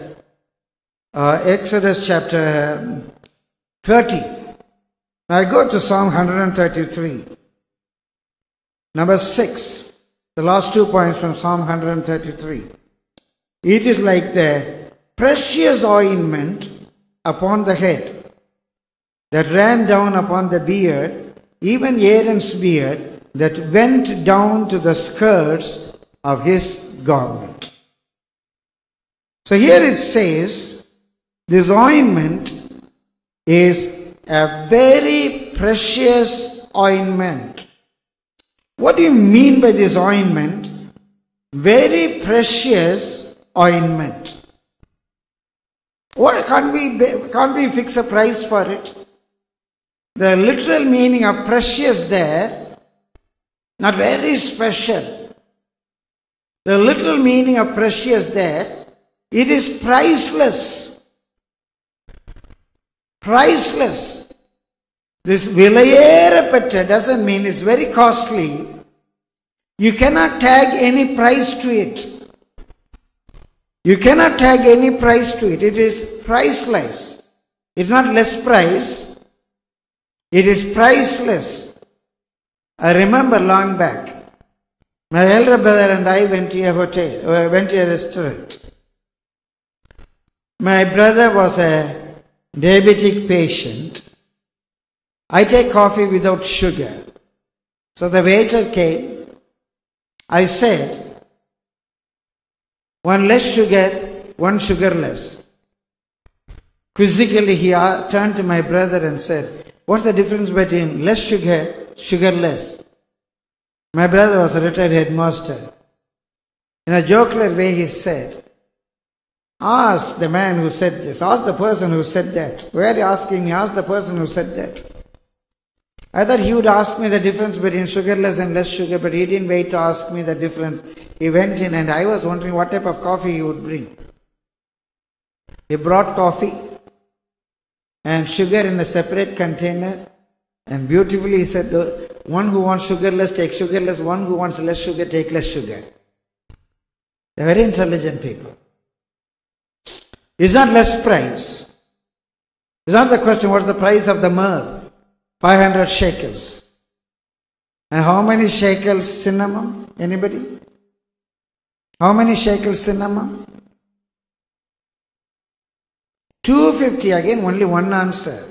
30. Now I go to Psalm 133. Number 6. The last 2 points from Psalm 133. It is like the precious ointment upon the head that ran down upon the beard, even Aaron's beard, that went down to the skirts of his garment. So here it says, this ointment is a very precious ointment. What do you mean by this ointment? Very precious ointment. What can't we fix a price for it? The literal meaning of precious there, not very special. The literal meaning of precious there, it is priceless. Priceless. This vilayerapetta doesn't mean it's very costly. You cannot tag any price to it. You cannot tag any price to it. It is priceless. It's not less price. It is priceless. I remember long back, my elder brother and I went to a restaurant. My brother was a diabetic patient. I take coffee without sugar. So the waiter came. I said, 1 less sugar, 1 sugarless. Quizzically he turned to my brother and said, what's the difference between less sugar, sugarless? My brother was a retired headmaster. In a jocular way he said, ask the man who said this, ask the person who said that. Why are you asking me? Ask the person who said that. I thought he would ask me the difference between sugarless and less sugar, but he didn't wait to ask me the difference. He went in and I was wondering what type of coffee he would bring. He brought coffee and sugar in a separate container, and beautifully he said, the one who wants sugarless, take sugarless. One who wants less sugar, take less sugar. They're very intelligent people. It's not less price. It's not the question, what's the price of the myrrh? 500 shekels. And how many shekels cinnamon? Anybody? How many shekels cinnamon? 250. Again, only one answer.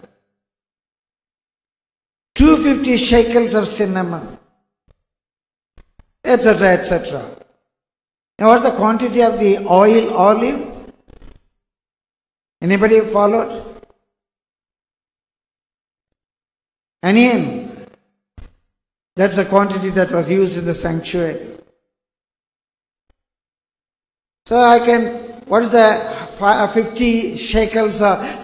250 shekels of cinnamon, etc., etc. Now what's the quantity of the olive? Anybody followed? An hin. That's the quantity that was used in the sanctuary. So what is the 500 shekels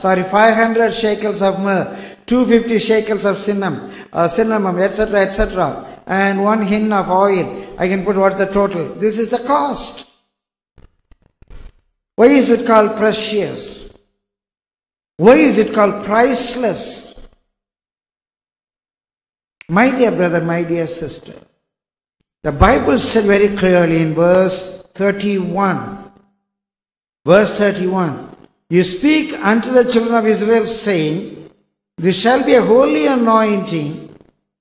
of myrrh, 250 shekels of cinnamon, etc., etc., and 1 hin of oil. I can put what's the total. This is the cost. Why is it called precious? Why is it called priceless? My dear brother, my dear sister, the Bible said very clearly in verse 31, you speak unto the children of Israel, saying, this shall be a holy anointing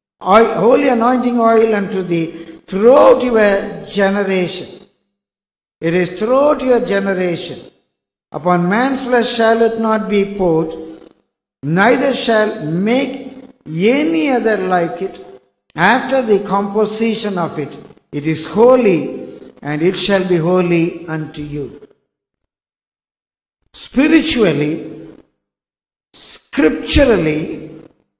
oil unto thee throughout your generation. It is throughout your generation. Upon man's flesh shall it not be poured, neither shall make any other like it. After the composition of it, it is holy, and it shall be holy unto you. Spiritually, scripturally,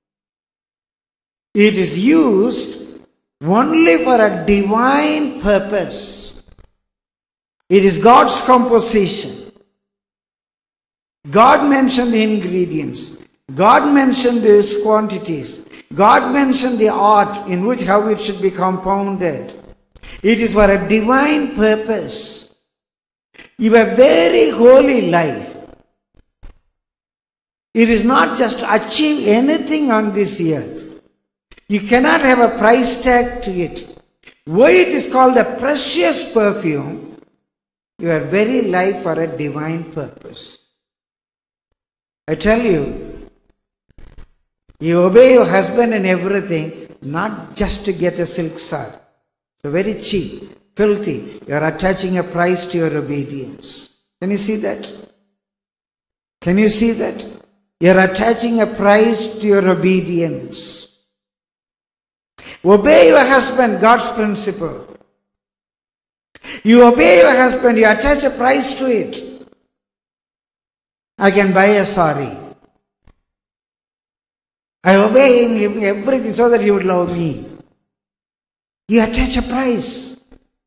it is used only for a divine purpose. It is God's composition. God mentioned the ingredients. God mentioned His quantities. God mentioned the art in which how it should be compounded. It is for a divine purpose. Your very holy life. It is not just to achieve anything on this earth. You cannot have a price tag to it. Why it is called a precious perfume? Your very life for a divine purpose. I tell you, you obey your husband in everything, not just to get a silk sari. So very cheap, filthy. You are attaching a price to your obedience. Can you see that? Can you see that? You are attaching a price to your obedience. Obey your husband, God's principle. You obey your husband, you attach a price to it. I can buy a sari. I obey him everything so that he would love me. You attach a price.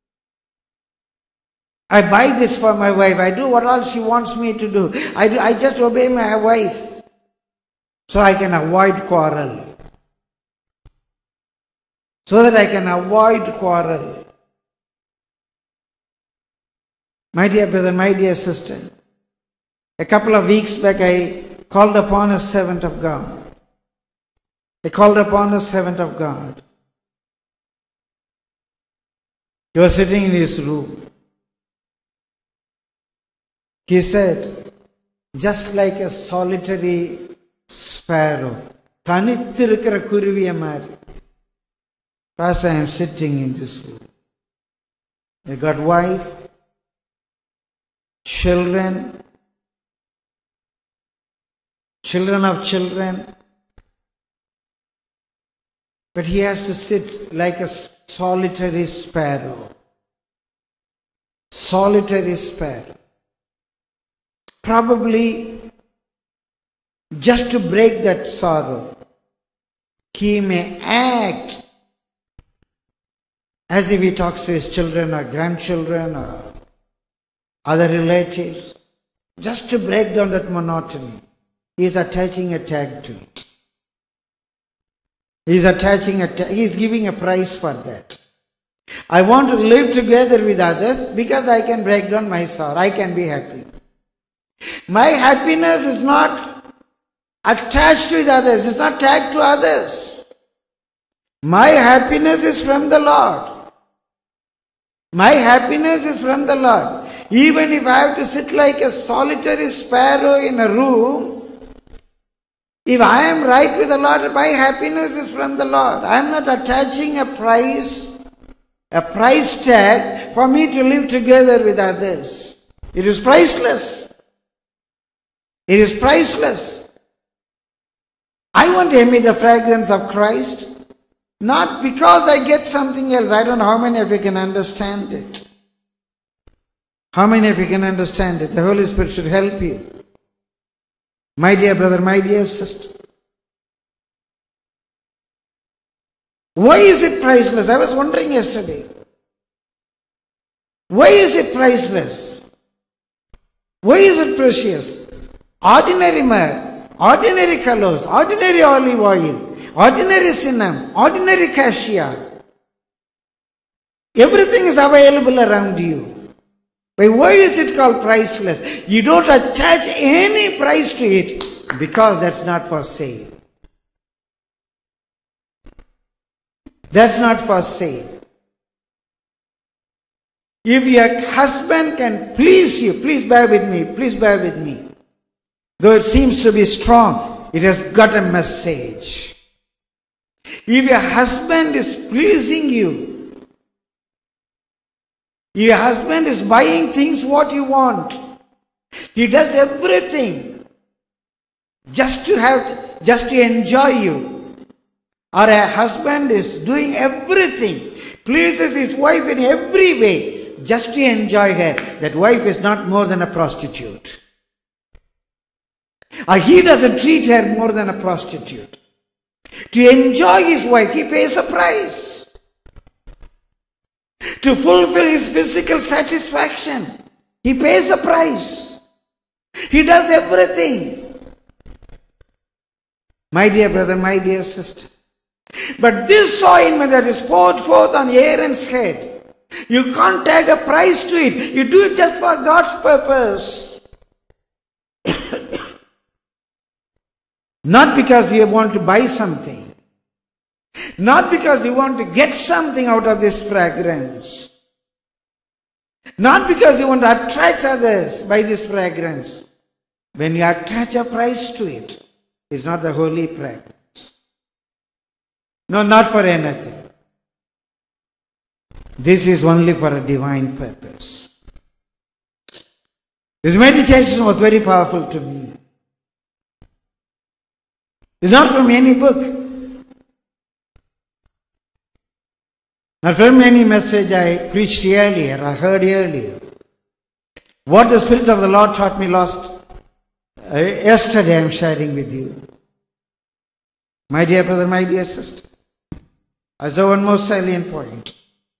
I buy this for my wife. I do what all she wants me to do. I just obey my wife so I can avoid quarrel. So that I can avoid quarrel. My dear brother, my dear sister, a couple of weeks back I called upon a servant of God. He was sitting in his room. He said, just like a solitary sparrow, தனித்திருக்கிற குருவிய மாதிரி. Pastor, I am sitting in this room. I got wife, children of children. But he has to sit like a solitary sparrow. Solitary sparrow. Probably just to break that sorrow, he may act as if he talks to his children or grandchildren or other relatives. Just to break down that monotony, he is attaching a tag to it. He is giving a price for that. I want to live together with others because I can break down my sorrow. I can be happy. My happiness is not attached with others. It's not tagged to others. My happiness is from the Lord. My happiness is from the Lord. Even if I have to sit like a solitary sparrow in a room, if I am right with the Lord, my happiness is from the Lord. I am not attaching a price tag for me to live together with others. It is priceless. It is priceless. I want to emit the fragrance of Christ, not because I get something else. I don't know how many of you can understand it. How many of you can understand it? The Holy Spirit should help you. My dear brother, my dear sister. Why is it priceless? I was wondering yesterday. Why is it priceless? Why is it precious? Ordinary myrrh, ordinary colors, ordinary olive oil, ordinary cinnamon, ordinary cassia. Everything is available around you. But why is it called priceless? You don't attach any price to it because that's not for sale. That's not for sale. If your husband can please you, please bear with me. Though it seems to be strong, it has got a message. If your husband is pleasing you, your husband is buying things what you want, he does everything just to enjoy you, or a husband is doing everything, pleases his wife in every way just to enjoy her, that wife is not more than a prostitute. Or he doesn't treat her more than a prostitute. To enjoy his wife, he pays a price. To fulfill his physical satisfaction, he pays a price. He does everything. My dear brother, my dear sister. But this ointment that is poured forth on Aaron's head, you can't tag a price to it. You do it just for God's purpose. Not because you want to buy something. Not because you want to get something out of this fragrance. Not because you want to attract others by this fragrance. When you attach a price to it, it's not the holy fragrance. No, not for anything. This is only for a divine purpose. This meditation was very powerful to me. It's not from any book. Not from any message I preached earlier, I heard earlier. What the Spirit of the Lord taught me yesterday I am sharing with you. My dear brother, my dear sister. I saw one more salient point.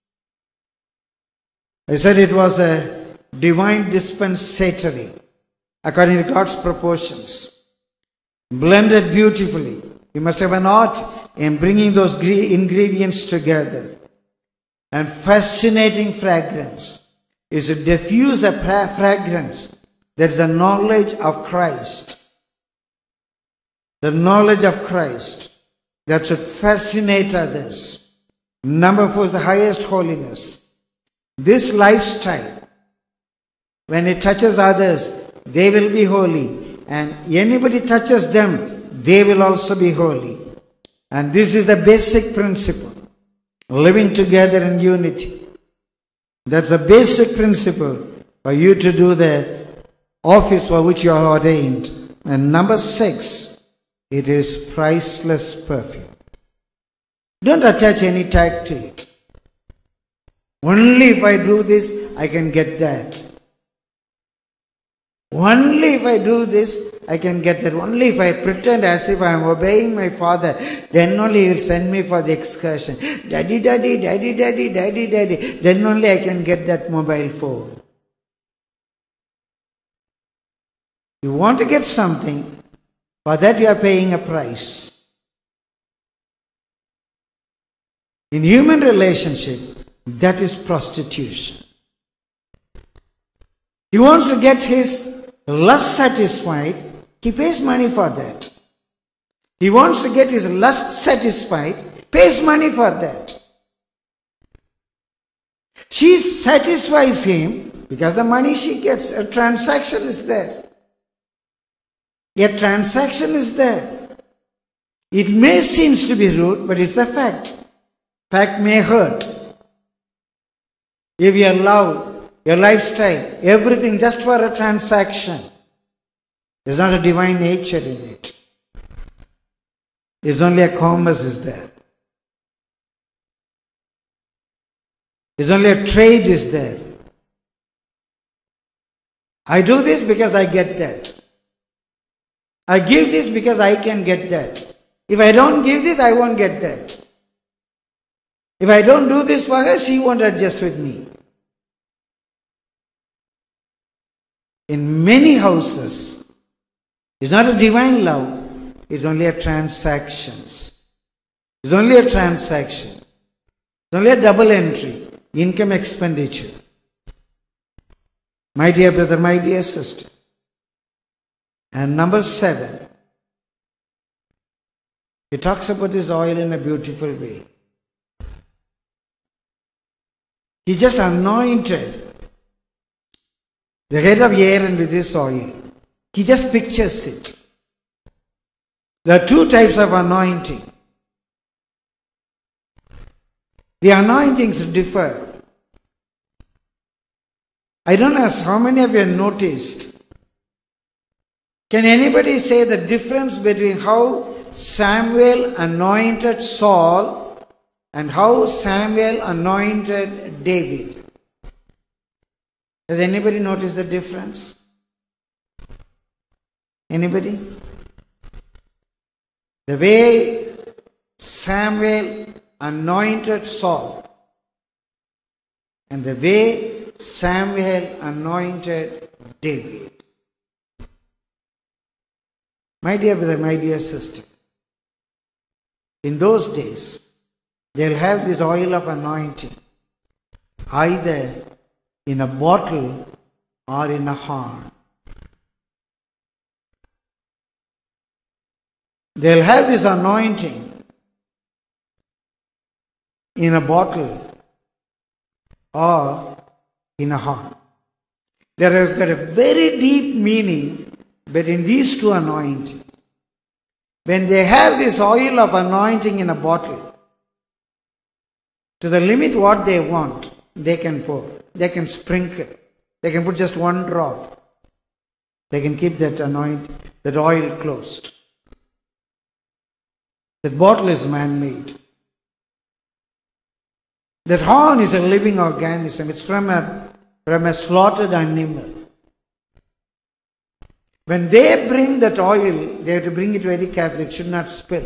I said it was a divine dispensatory, according to God's proportions. Blended beautifully. You must have an art in bringing those ingredients together. And fascinating fragrance is to diffuse a fragrance that is the knowledge of Christ. The knowledge of Christ that should fascinate others. Number 4 is the highest holiness. This lifestyle, when it touches others, they will be holy. And anybody touches them, they will also be holy. And this is the basic principle. Living together in unity. That's a basic principle for you to do the office for which you are ordained. And number 6, it is priceless perfume. Don't attach any tag to it. Only if I do this, I can get that. Only if I do this, I can get that. Only if I pretend as if I am obeying my father, then only he will send me for the excursion. Daddy, daddy, daddy, daddy, daddy, daddy. Then only I can get that mobile phone. You want to get something, for that you are paying a price. In human relationship, that is prostitution. He wants to get his lust satisfied, he pays money for that. He wants to get his lust satisfied, pays money for that. She satisfies him because the money she gets, a transaction is there. A transaction is there. It may seem to be rude, but it's a fact. Fact may hurt. If your love, your lifestyle, everything just for a transaction, there's not a divine nature in it. There's only a commerce is there. There's only a trade is there. I do this because I get that. I give this because I can get that. If I don't give this, I won't get that. If I don't do this for her, she won't adjust with me. In many houses, it's not a divine love, it's only a transactions. It's only a transaction. It's only a double entry, income expenditure. My dear brother, my dear sister. And number 7, he talks about this oil in a beautiful way. He just anointed the head of Aaron with this oil. He just pictures it. There are 2 types of anointing. The anointings differ. I don't know how many of you have noticed. Can anybody say the difference between how Samuel anointed Saul and how Samuel anointed David? Has anybody noticed the difference? Anybody? The way Samuel anointed Saul and the way Samuel anointed David. My dear brother, my dear sister, in those days, they'll have this oil of anointing either in a bottle or in a horn. They'll have this anointing in a bottle or in a horn. There has got a very deep meaning between these 2 anointings. When they have this oil of anointing in a bottle, to the limit what they want, they can pour. They can sprinkle. They can put just 1 drop. They can keep that oil closed. That bottle is man-made. That horn is a living organism. It's from a slaughtered animal. When they bring that oil, they have to bring it very carefully. It should not spill.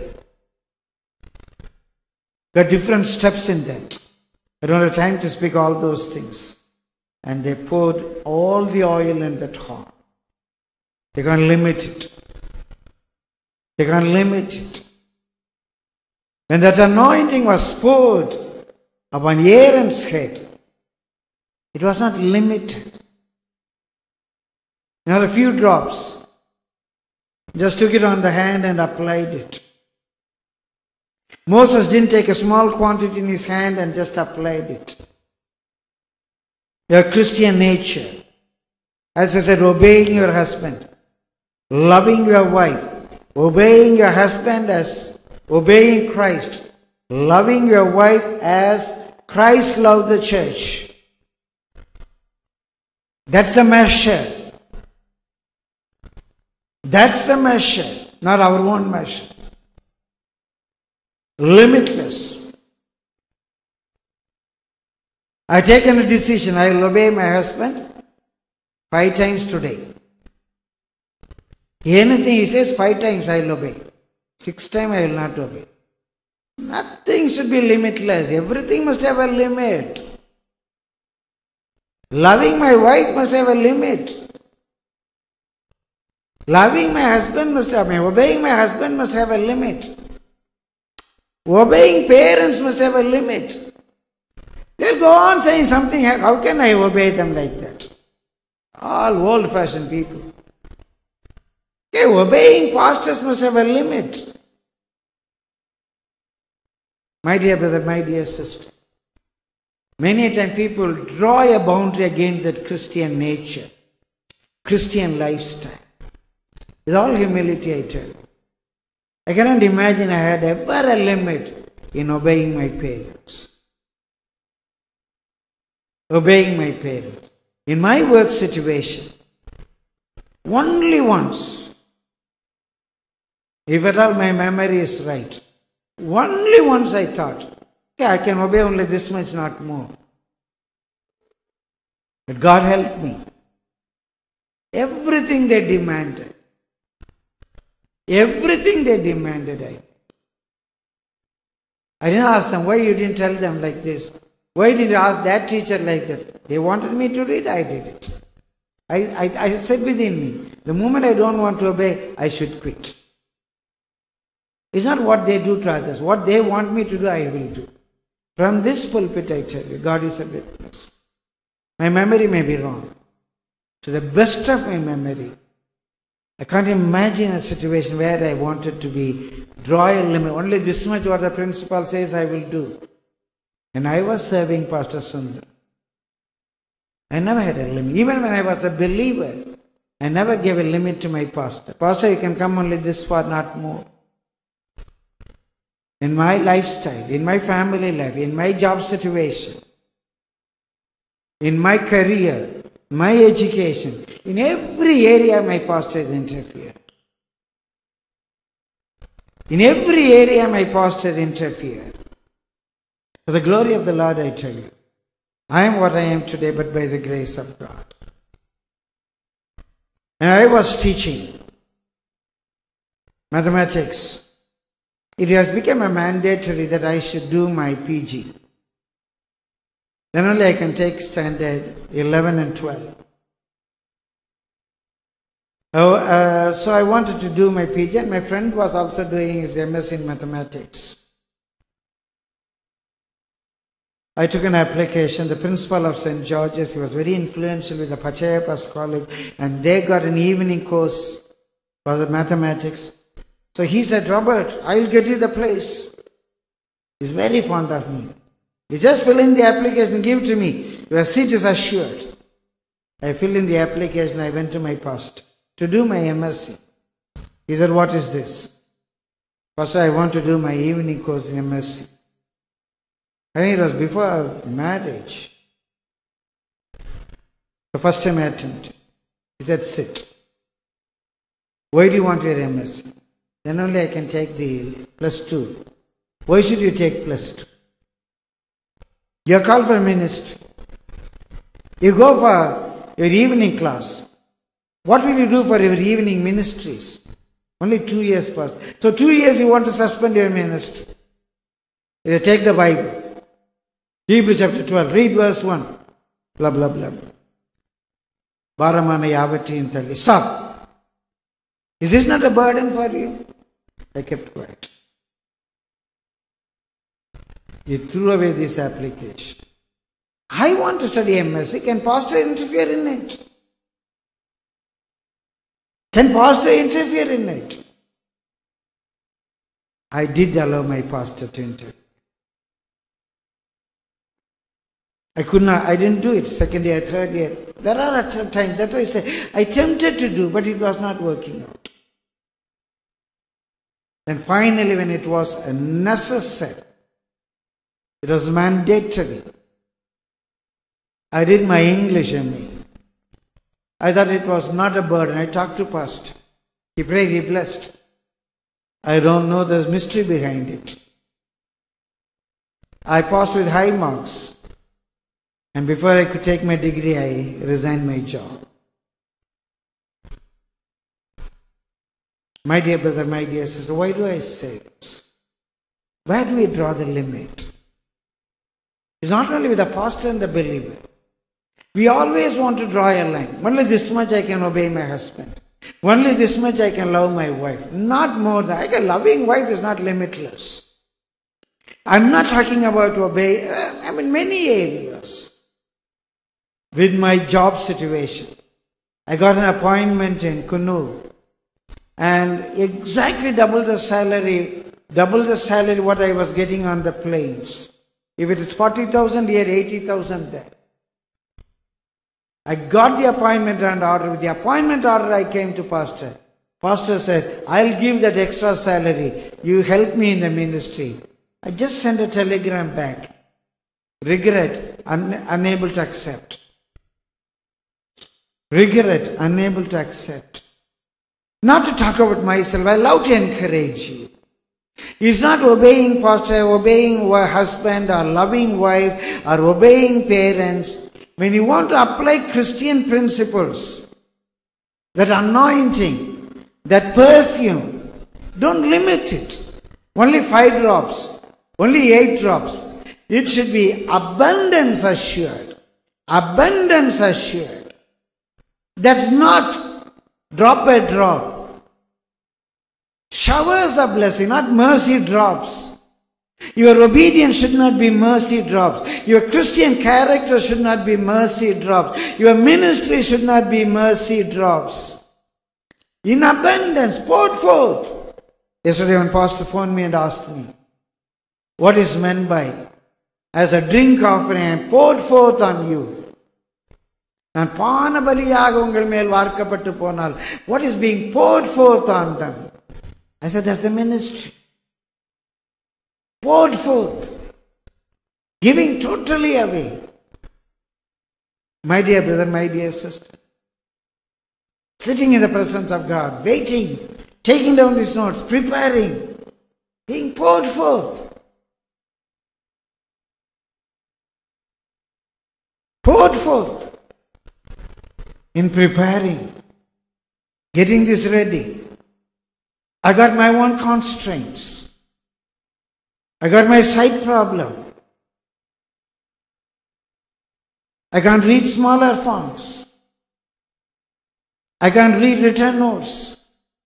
There are different steps in that. I don't have time to speak all those things. And they poured all the oil in that horn. They can't limit it. They can't limit it. When that anointing was poured upon Aaron's head, it was not limited. Not a few drops. Just took it on the hand and applied it. Moses didn't take a small quantity in his hand and just applied it. Your Christian nature, as I said, obeying your husband, loving your wife, obeying your husband as obeying Christ, loving your wife as Christ loved the church. That's the measure. That's the measure, not our own measure. Limitless. I've taken a decision. I will obey my husband 5 times today. Anything he says 5 times I will obey. 6 times I will not obey. Nothing should be limitless. Everything must have a limit. Loving my wife must have a limit. Loving my husband must have, obeying my husband must have a limit. Obeying parents must have a limit. They'll go on saying something, how can I obey them like that? All old-fashioned people. Okay, obeying pastors must have a limit. My dear brother, my dear sister, many times people draw a boundary against that Christian nature, Christian lifestyle. With all humility, I tell you, I cannot imagine I had ever a limit in obeying my parents. Obeying my parents. In my work situation, only once, if at all my memory is right, only once I thought, okay, I can obey only this much, not more. But God helped me. everything they demanded. Everything they demanded. I didn't ask them, why you didn't tell them like this? Why did you ask that teacher like that? They wanted me to read, I did it. I said within me, the moment I don't want to obey, I should quit. It's not what they do to others. What they want me to do, I will do. From this pulpit, I tell you, God is a witness. My memory may be wrong. To the best of my memory, I can't imagine a situation where I wanted to draw a limit. Only this much what the principal says I will do. And I was serving Pastor Sundar. I never had a limit. Even when I was a believer, I never gave a limit to my pastor. Pastor, you can come only this far, not more. In my lifestyle, in my family life, in my job situation, in my career, my education, in every area my pastor interfered. In every area my pastor interfered. For the glory of the Lord, I tell you, I am what I am today, but by the grace of God. And I was teaching mathematics. It has become a mandatory that I should do my PG. Then only I can take standard 11 and 12. So I wanted to do my PG, and my friend was also doing his MS in mathematics. I took an application. The principal of St. George's, he was very influential with the Pachayapas College, and they got an evening course for the mathematics. So he said, Robert, I'll get you the place. He's very fond of me. You just fill in the application, give it to me. Your seat is assured. I filled in the application, I went to my pastor to do my MSc. He said, what is this? Pastor, I want to do my evening course in MSc. I think it was before marriage. The first time I attempted. He said, sit. Why do you want your MSc? Then only I can take the +2. Why should you take +2? You are called for ministry. You go for your evening class. What will you do for your evening ministries? Only 2 years passed. So 2 years you want to suspend your ministry. You take the Bible. Hebrews chapter 12. Read verse 1. Blah, blah, blah. Baramana Yavati Intali. Stop. Is this not a burden for you? I kept quiet. You threw away this application. I want to study MSc. Can pastor interfere in it? Can pastor interfere in it? I did allow my pastor to interfere. I could not, I didn't do it. Second year, third year. There are times that I say, I attempted to do, but it was not working out. Then finally, when it was necessary, it was mandatory. I did my English MA. I thought it was not a burden. I talked to pastor. He prayed, he blessed. I don't know the mystery behind it. I passed with high marks. And before I could take my degree, I resigned my job. My dear brother, my dear sister, why do I say this? Where do we draw the limit? It's not only with the pastor and the believer. We always want to draw a line. Only this much I can obey my husband. Only this much I can love my wife. Not more than. A loving wife is not limitless. I'm not talking about obey. Many areas. With my job situation, I got an appointment in Kunur, and exactly double the salary what I was getting on the plains. If it is 40,000 here, 80,000 there. I got the appointment and order. With the appointment order, I came to pastor. Pastor said, I'll give that extra salary. You help me in the ministry. I just sent a telegram back. Regret, unable to accept. Regret, unable to accept. Not to talk about myself, I love to encourage you. It's not obeying pastor, obeying husband or loving wife or obeying parents. When you want to apply Christian principles, that anointing, that perfume. Don't limit it. Only 5 drops, only 8 drops. It should be abundance assured. Abundance assured. That's not drop by drop. Showers of blessing, not mercy drops. Your obedience should not be mercy drops. Your Christian character should not be mercy drops. Your ministry should not be mercy drops. In abundance, poured forth. Yesterday when Pastor phoned me and asked me, what is meant by, as a drink offering, I poured forth on you. நான் பானபலியாக உங்கள் மேல் வார்க்கப்பட்டு போனால், what is being poured forth on them? I said, that's the ministry. Poured forth. Giving totally away. My dear brother, my dear sister. Sitting in the presence of God, waiting, taking down these notes, preparing, being poured forth. Poured forth. In preparing, getting this ready. I got my own constraints. I got my sight problem. I can't read smaller fonts. I can't read written notes.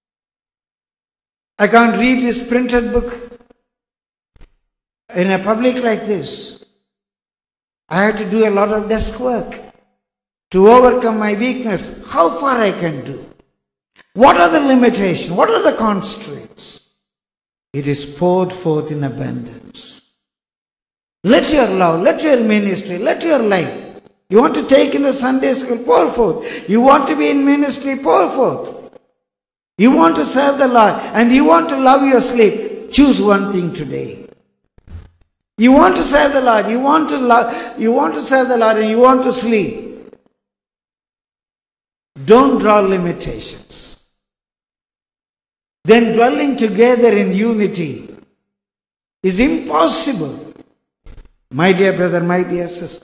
I can't read this printed book in a public like this. I had to do a lot of desk work to overcome my weakness. How far I can do? What are the limitations? What are the constraints? It is poured forth in abundance. Let your love, let your ministry, let your life. You want to take in the Sunday school, pour forth. You want to be in ministry, pour forth. You want to serve the Lord and you want to love your sleep. Choose one thing today. You want to serve the Lord, you want to serve the Lord and you want to sleep. Don't draw limitations. Then dwelling together in unity is impossible. My dear brother, my dear sister.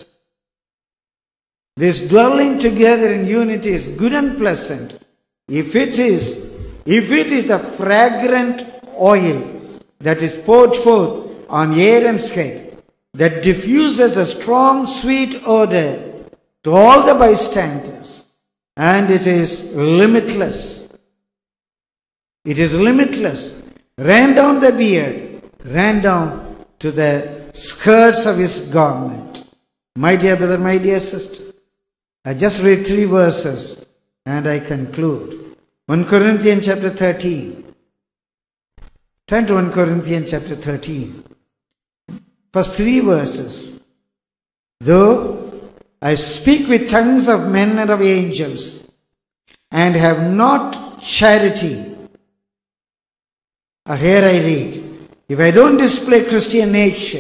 This dwelling together in unity is good and pleasant if it is the fragrant oil that is poured forth on Aaron's head, that diffuses a strong sweet odor to all the bystanders, and it is limitless. It is limitless. Ran down the beard, ran down to the skirts of his garment. My dear brother, my dear sister, I just read 3 verses and I conclude. 1 Corinthians chapter 13. Turn to 1 Corinthians chapter 13. First 3 verses. Though I speak with tongues of men and of angels, and have not charity. Or here I read, if I don't display Christian nature,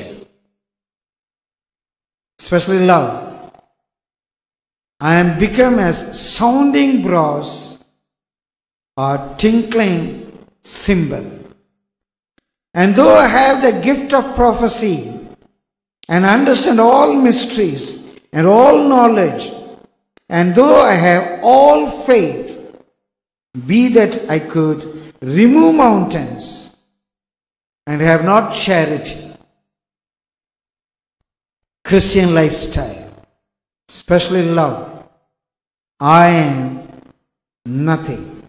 especially love, I am become as sounding brass or tinkling cymbal. And though I have the gift of prophecy and understand all mysteries and all knowledge, and though I have all faith, be that I could remove mountains and have not charity. Christian lifestyle, especially love, I am nothing.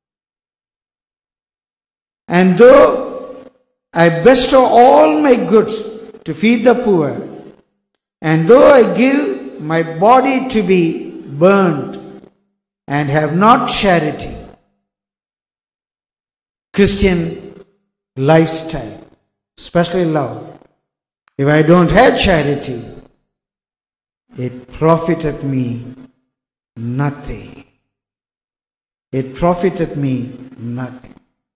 And though I bestow all my goods to feed the poor, and though I give my body to be burned and have not charity, Christian lifestyle, especially love, if I don't have charity, it profiteth me nothing. It profiteth me nothing.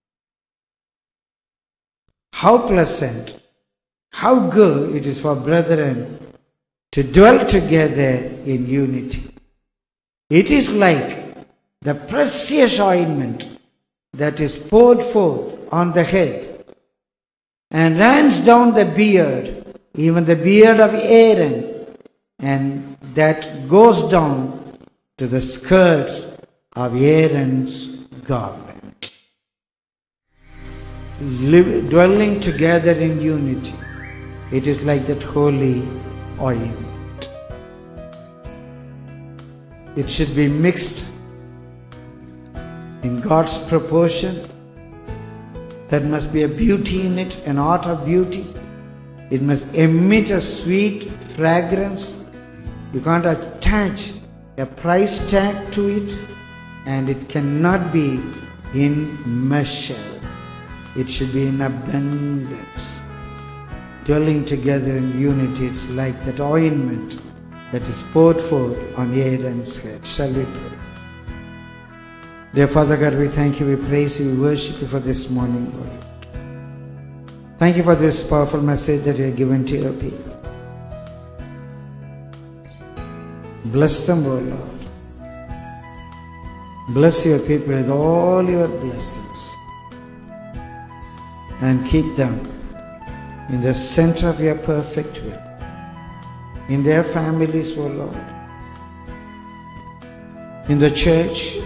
How pleasant, how good it is for brethren to dwell together in unity. It is like the precious ointment that is poured forth on the head and runs down the beard, even the beard of Aaron, and that goes down to the skirts of Aaron's garment. Dwelling together in unity, it is like that holy ointment. It should be mixed in God's proportion. There must be a beauty in it, an art of beauty. It must emit a sweet fragrance. You can't attach a price tag to it, and it cannot be in measure. It should be in abundance. Dwelling together in unity, it's like that ointment that is poured forth on Aaron's head. Shall we pray? Dear Father God, we thank you, we praise you, we worship you for this morning, Lord. Thank you for this powerful message that you have given to your people. Bless them, O Lord. Bless your people with all your blessings. And keep them in the center of your perfect will. In their families, O Lord. In the church.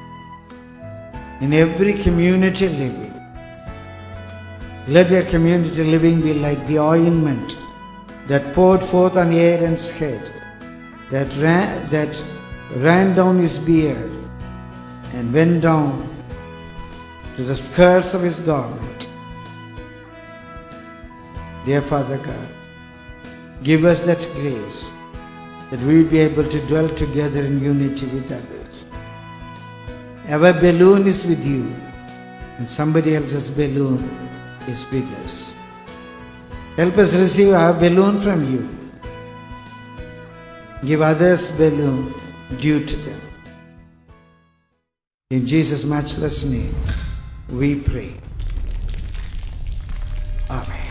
In every community living. Let their community living be like the ointment that poured forth on Aaron's head, that ran down his beard and went down to the skirts of his garment. Dear Father God, give us that grace that we will be able to dwell together in unity with others. Our balloon is with you, and somebody else's balloon is with us. Help us receive our balloon from you. Give others balloon due to them. In Jesus' matchless name, we pray. Amen.